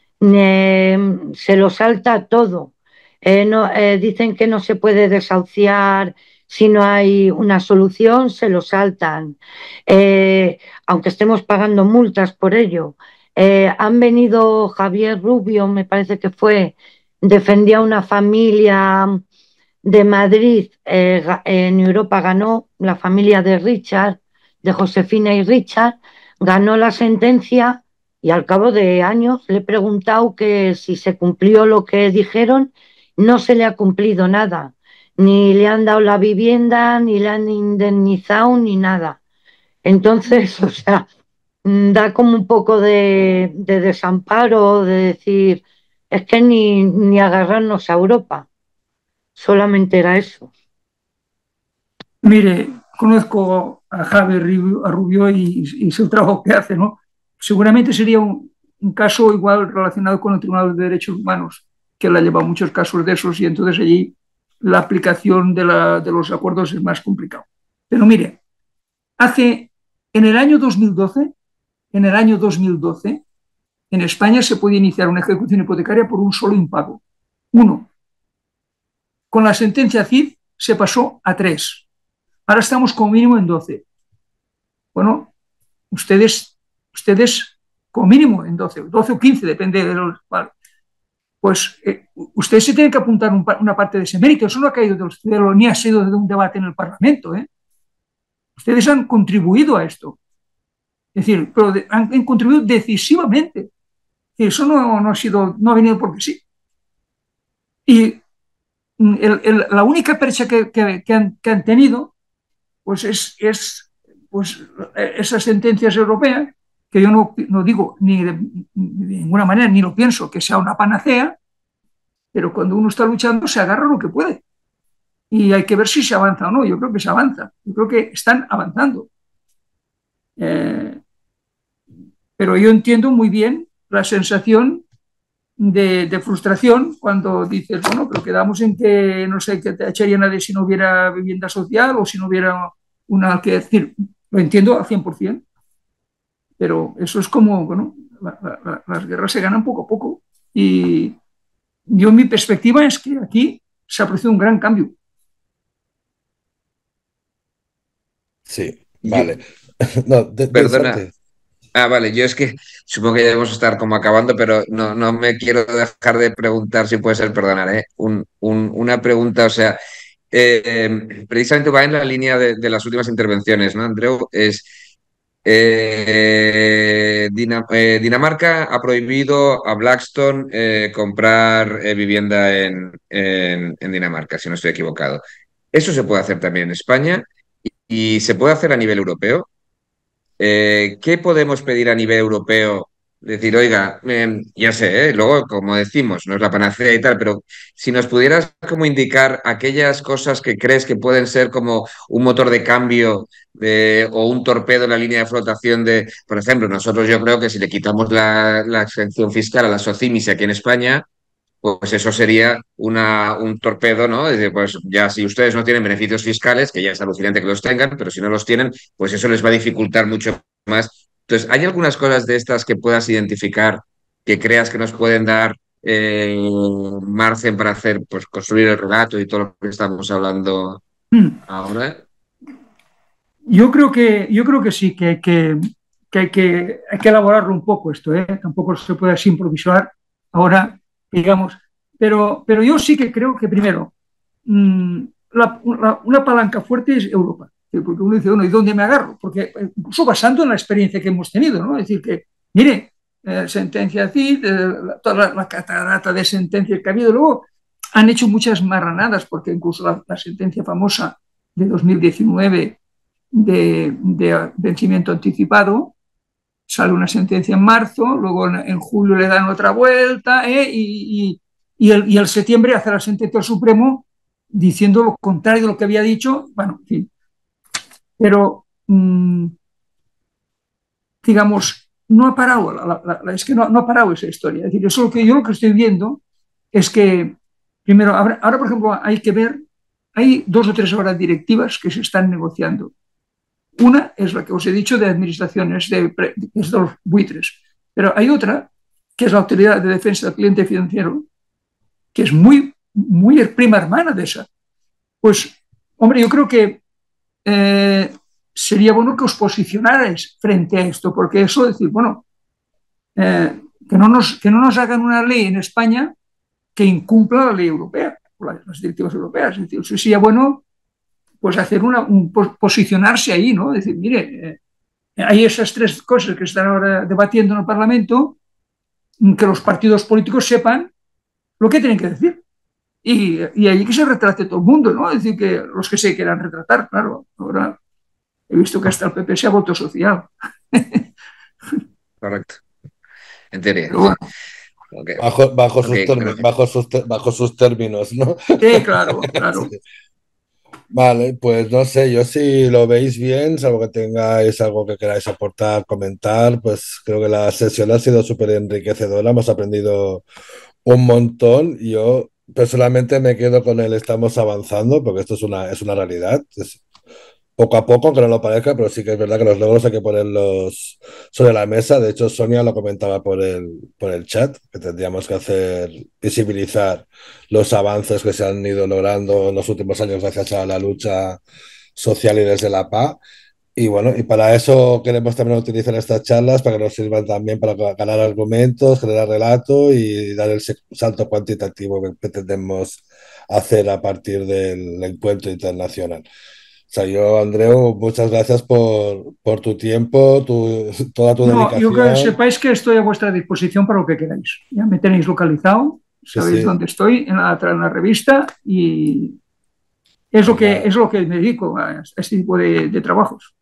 se lo salta todo. Dicen que no se puede desahuciar si no hay una solución, se lo saltan, aunque estemos pagando multas por ello. Han venido Javier Rubio, me parece que fue, defendía a una familia de Madrid, en Europa ganó, la familia de Richard, de Josefina y Richard, ganó la sentencia y al cabo de años le he preguntado que si se cumplió lo que dijeron, no se le ha cumplido nada, ni le han dado la vivienda, ni le han indemnizado, ni nada. Entonces, o sea, da como un poco de desamparo, de decir, es que ni agarrarnos a Europa. Solamente era eso. Mire, conozco a Javier Rubio y su trabajo que hace, ¿no? Seguramente sería un caso igual relacionado con el Tribunal de Derechos Humanos, que él ha llevado muchos casos de esos y entonces allí la aplicación de los acuerdos es más complicado. Pero mire, en el año 2012, en España se puede iniciar una ejecución hipotecaria por un solo impago. Uno. Con la sentencia CID se pasó a 3. Ahora estamos como mínimo en 12. Bueno, ustedes como mínimo en 12 o 15, depende de los... Vale. Pues ustedes se tienen que apuntar una parte de ese mérito. Eso no ha caído del cielo ni ha sido de un debate en el Parlamento. Ustedes han contribuido a esto. Es decir, pero han contribuido decisivamente. Y eso no ha venido porque sí. Y la única percha que han tenido pues es pues, esas sentencias europeas, que yo no digo ni de ninguna manera, ni lo pienso que sea una panacea, pero cuando uno está luchando se agarra lo que puede. Y hay que ver si se avanza o no. Yo creo que se avanza. Yo creo que están avanzando. Pero yo entiendo muy bien la sensación de frustración cuando dices, bueno, pero quedamos en que no sé qué te echaría nadie si no hubiera vivienda social o si no hubiera una, que decir, lo entiendo al 100%, pero eso es como, bueno, las guerras se ganan poco a poco. Y yo mi perspectiva es que aquí se ha producido un gran cambio. Sí, Yo, vale. No, perdona. Santi. Vale, yo es que supongo que ya debemos estar como acabando, pero no me quiero dejar de preguntar si puede ser, perdonar, ¿eh? Una pregunta, o sea, precisamente va en la línea de las últimas intervenciones, ¿no, Andreu? Dinamarca ha prohibido a Blackstone comprar vivienda en Dinamarca, si no estoy equivocado. Eso se puede hacer también en España y se puede hacer a nivel europeo. ¿Qué podemos pedir a nivel europeo? Decir, oiga, ya sé, luego, como decimos, no es la panacea y tal, pero si nos pudieras como indicar aquellas cosas que crees que pueden ser como un motor de cambio o un torpedo en la línea de flotación de, por ejemplo, nosotros yo creo que si le quitamos la exención fiscal a las SOCIMIS aquí en España, pues eso sería un torpedo, ¿no? Es decir, pues ya si ustedes no tienen beneficios fiscales, que ya es alucinante que los tengan, pero si no los tienen, pues eso les va a dificultar mucho más. Entonces, ¿hay algunas cosas de estas que puedas identificar que creas que nos pueden dar margen para hacer, pues construir el relato y todo lo que estamos hablando ahora? Yo creo que sí, que hay que elaborarlo un poco esto, ¿eh? Tampoco se puede así improvisar ahora, digamos. Pero yo sí que creo que primero, mmm, una palanca fuerte es Europa. Porque uno dice, bueno, ¿y dónde me agarro? Porque incluso basando en la experiencia que hemos tenido, ¿no? Es decir, que, mire, sentencia CID, toda la catarata de sentencias que ha habido, luego han hecho muchas marranadas, porque incluso la sentencia famosa de 2019 de vencimiento anticipado, sale una sentencia en marzo, luego en julio le dan otra vuelta, y el septiembre hace la sentencia del Supremo diciendo lo contrario de lo que había dicho, bueno, en fin. Pero, digamos, no ha parado, es que no ha parado esa historia. Es decir, eso yo lo que estoy viendo es que, primero, ahora, por ejemplo, hay que ver, hay 2 o 3 horas directivas que se están negociando. Una es la que os he dicho de administraciones, es de los buitres. Pero hay otra, que es la Autoridad de Defensa del Cliente Financiero, que es muy, muy prima hermana de esa. Pues, hombre, yo creo que sería bueno que os posicionarais frente a esto, porque eso decir, bueno, que no nos hagan una ley en España que incumpla la ley europea, o las directivas europeas. Es decir, eso sería bueno pues hacer posicionarse ahí, ¿no? Decir, mire, hay esas 3 cosas que están ahora debatiendo en el Parlamento, que los partidos políticos sepan lo que tienen que decir. Y allí que se retrate todo el mundo, ¿no? Es decir, que los que se quieran retratar, claro. Ahora he visto que hasta el PP se ha vuelto social. Correcto. En teoría. Pero bueno. Okay. Bajo sus términos, ¿no? Sí, claro. Sí. Vale, pues no sé, yo si lo veis bien, salvo que tengáis algo que queráis aportar, comentar, pues creo que la sesión ha sido súper enriquecedora, hemos aprendido un montón. Yo personalmente me quedo con el estamos avanzando, porque esto es una realidad. Es poco a poco, aunque no lo parezca, pero sí que es verdad que los logros hay que ponerlos sobre la mesa. De hecho, Sonia lo comentaba por el chat, que tendríamos que hacer visibilizar los avances que se han ido logrando en los últimos años gracias a la lucha social y desde la paz. Y bueno, y para eso queremos también utilizar estas charlas para que nos sirvan también para ganar argumentos, generar relato y dar el salto cuantitativo que pretendemos hacer a partir del encuentro internacional. sea, yo, Andreu, muchas gracias por tu tiempo, toda tu No, yo que dedicación. sepáis que estoy a vuestra disposición para lo que queráis. Ya me tenéis localizado, Sí, sabéis sí, dónde estoy, en la revista, y es pues nada. lo que me dedico a este tipo de trabajos.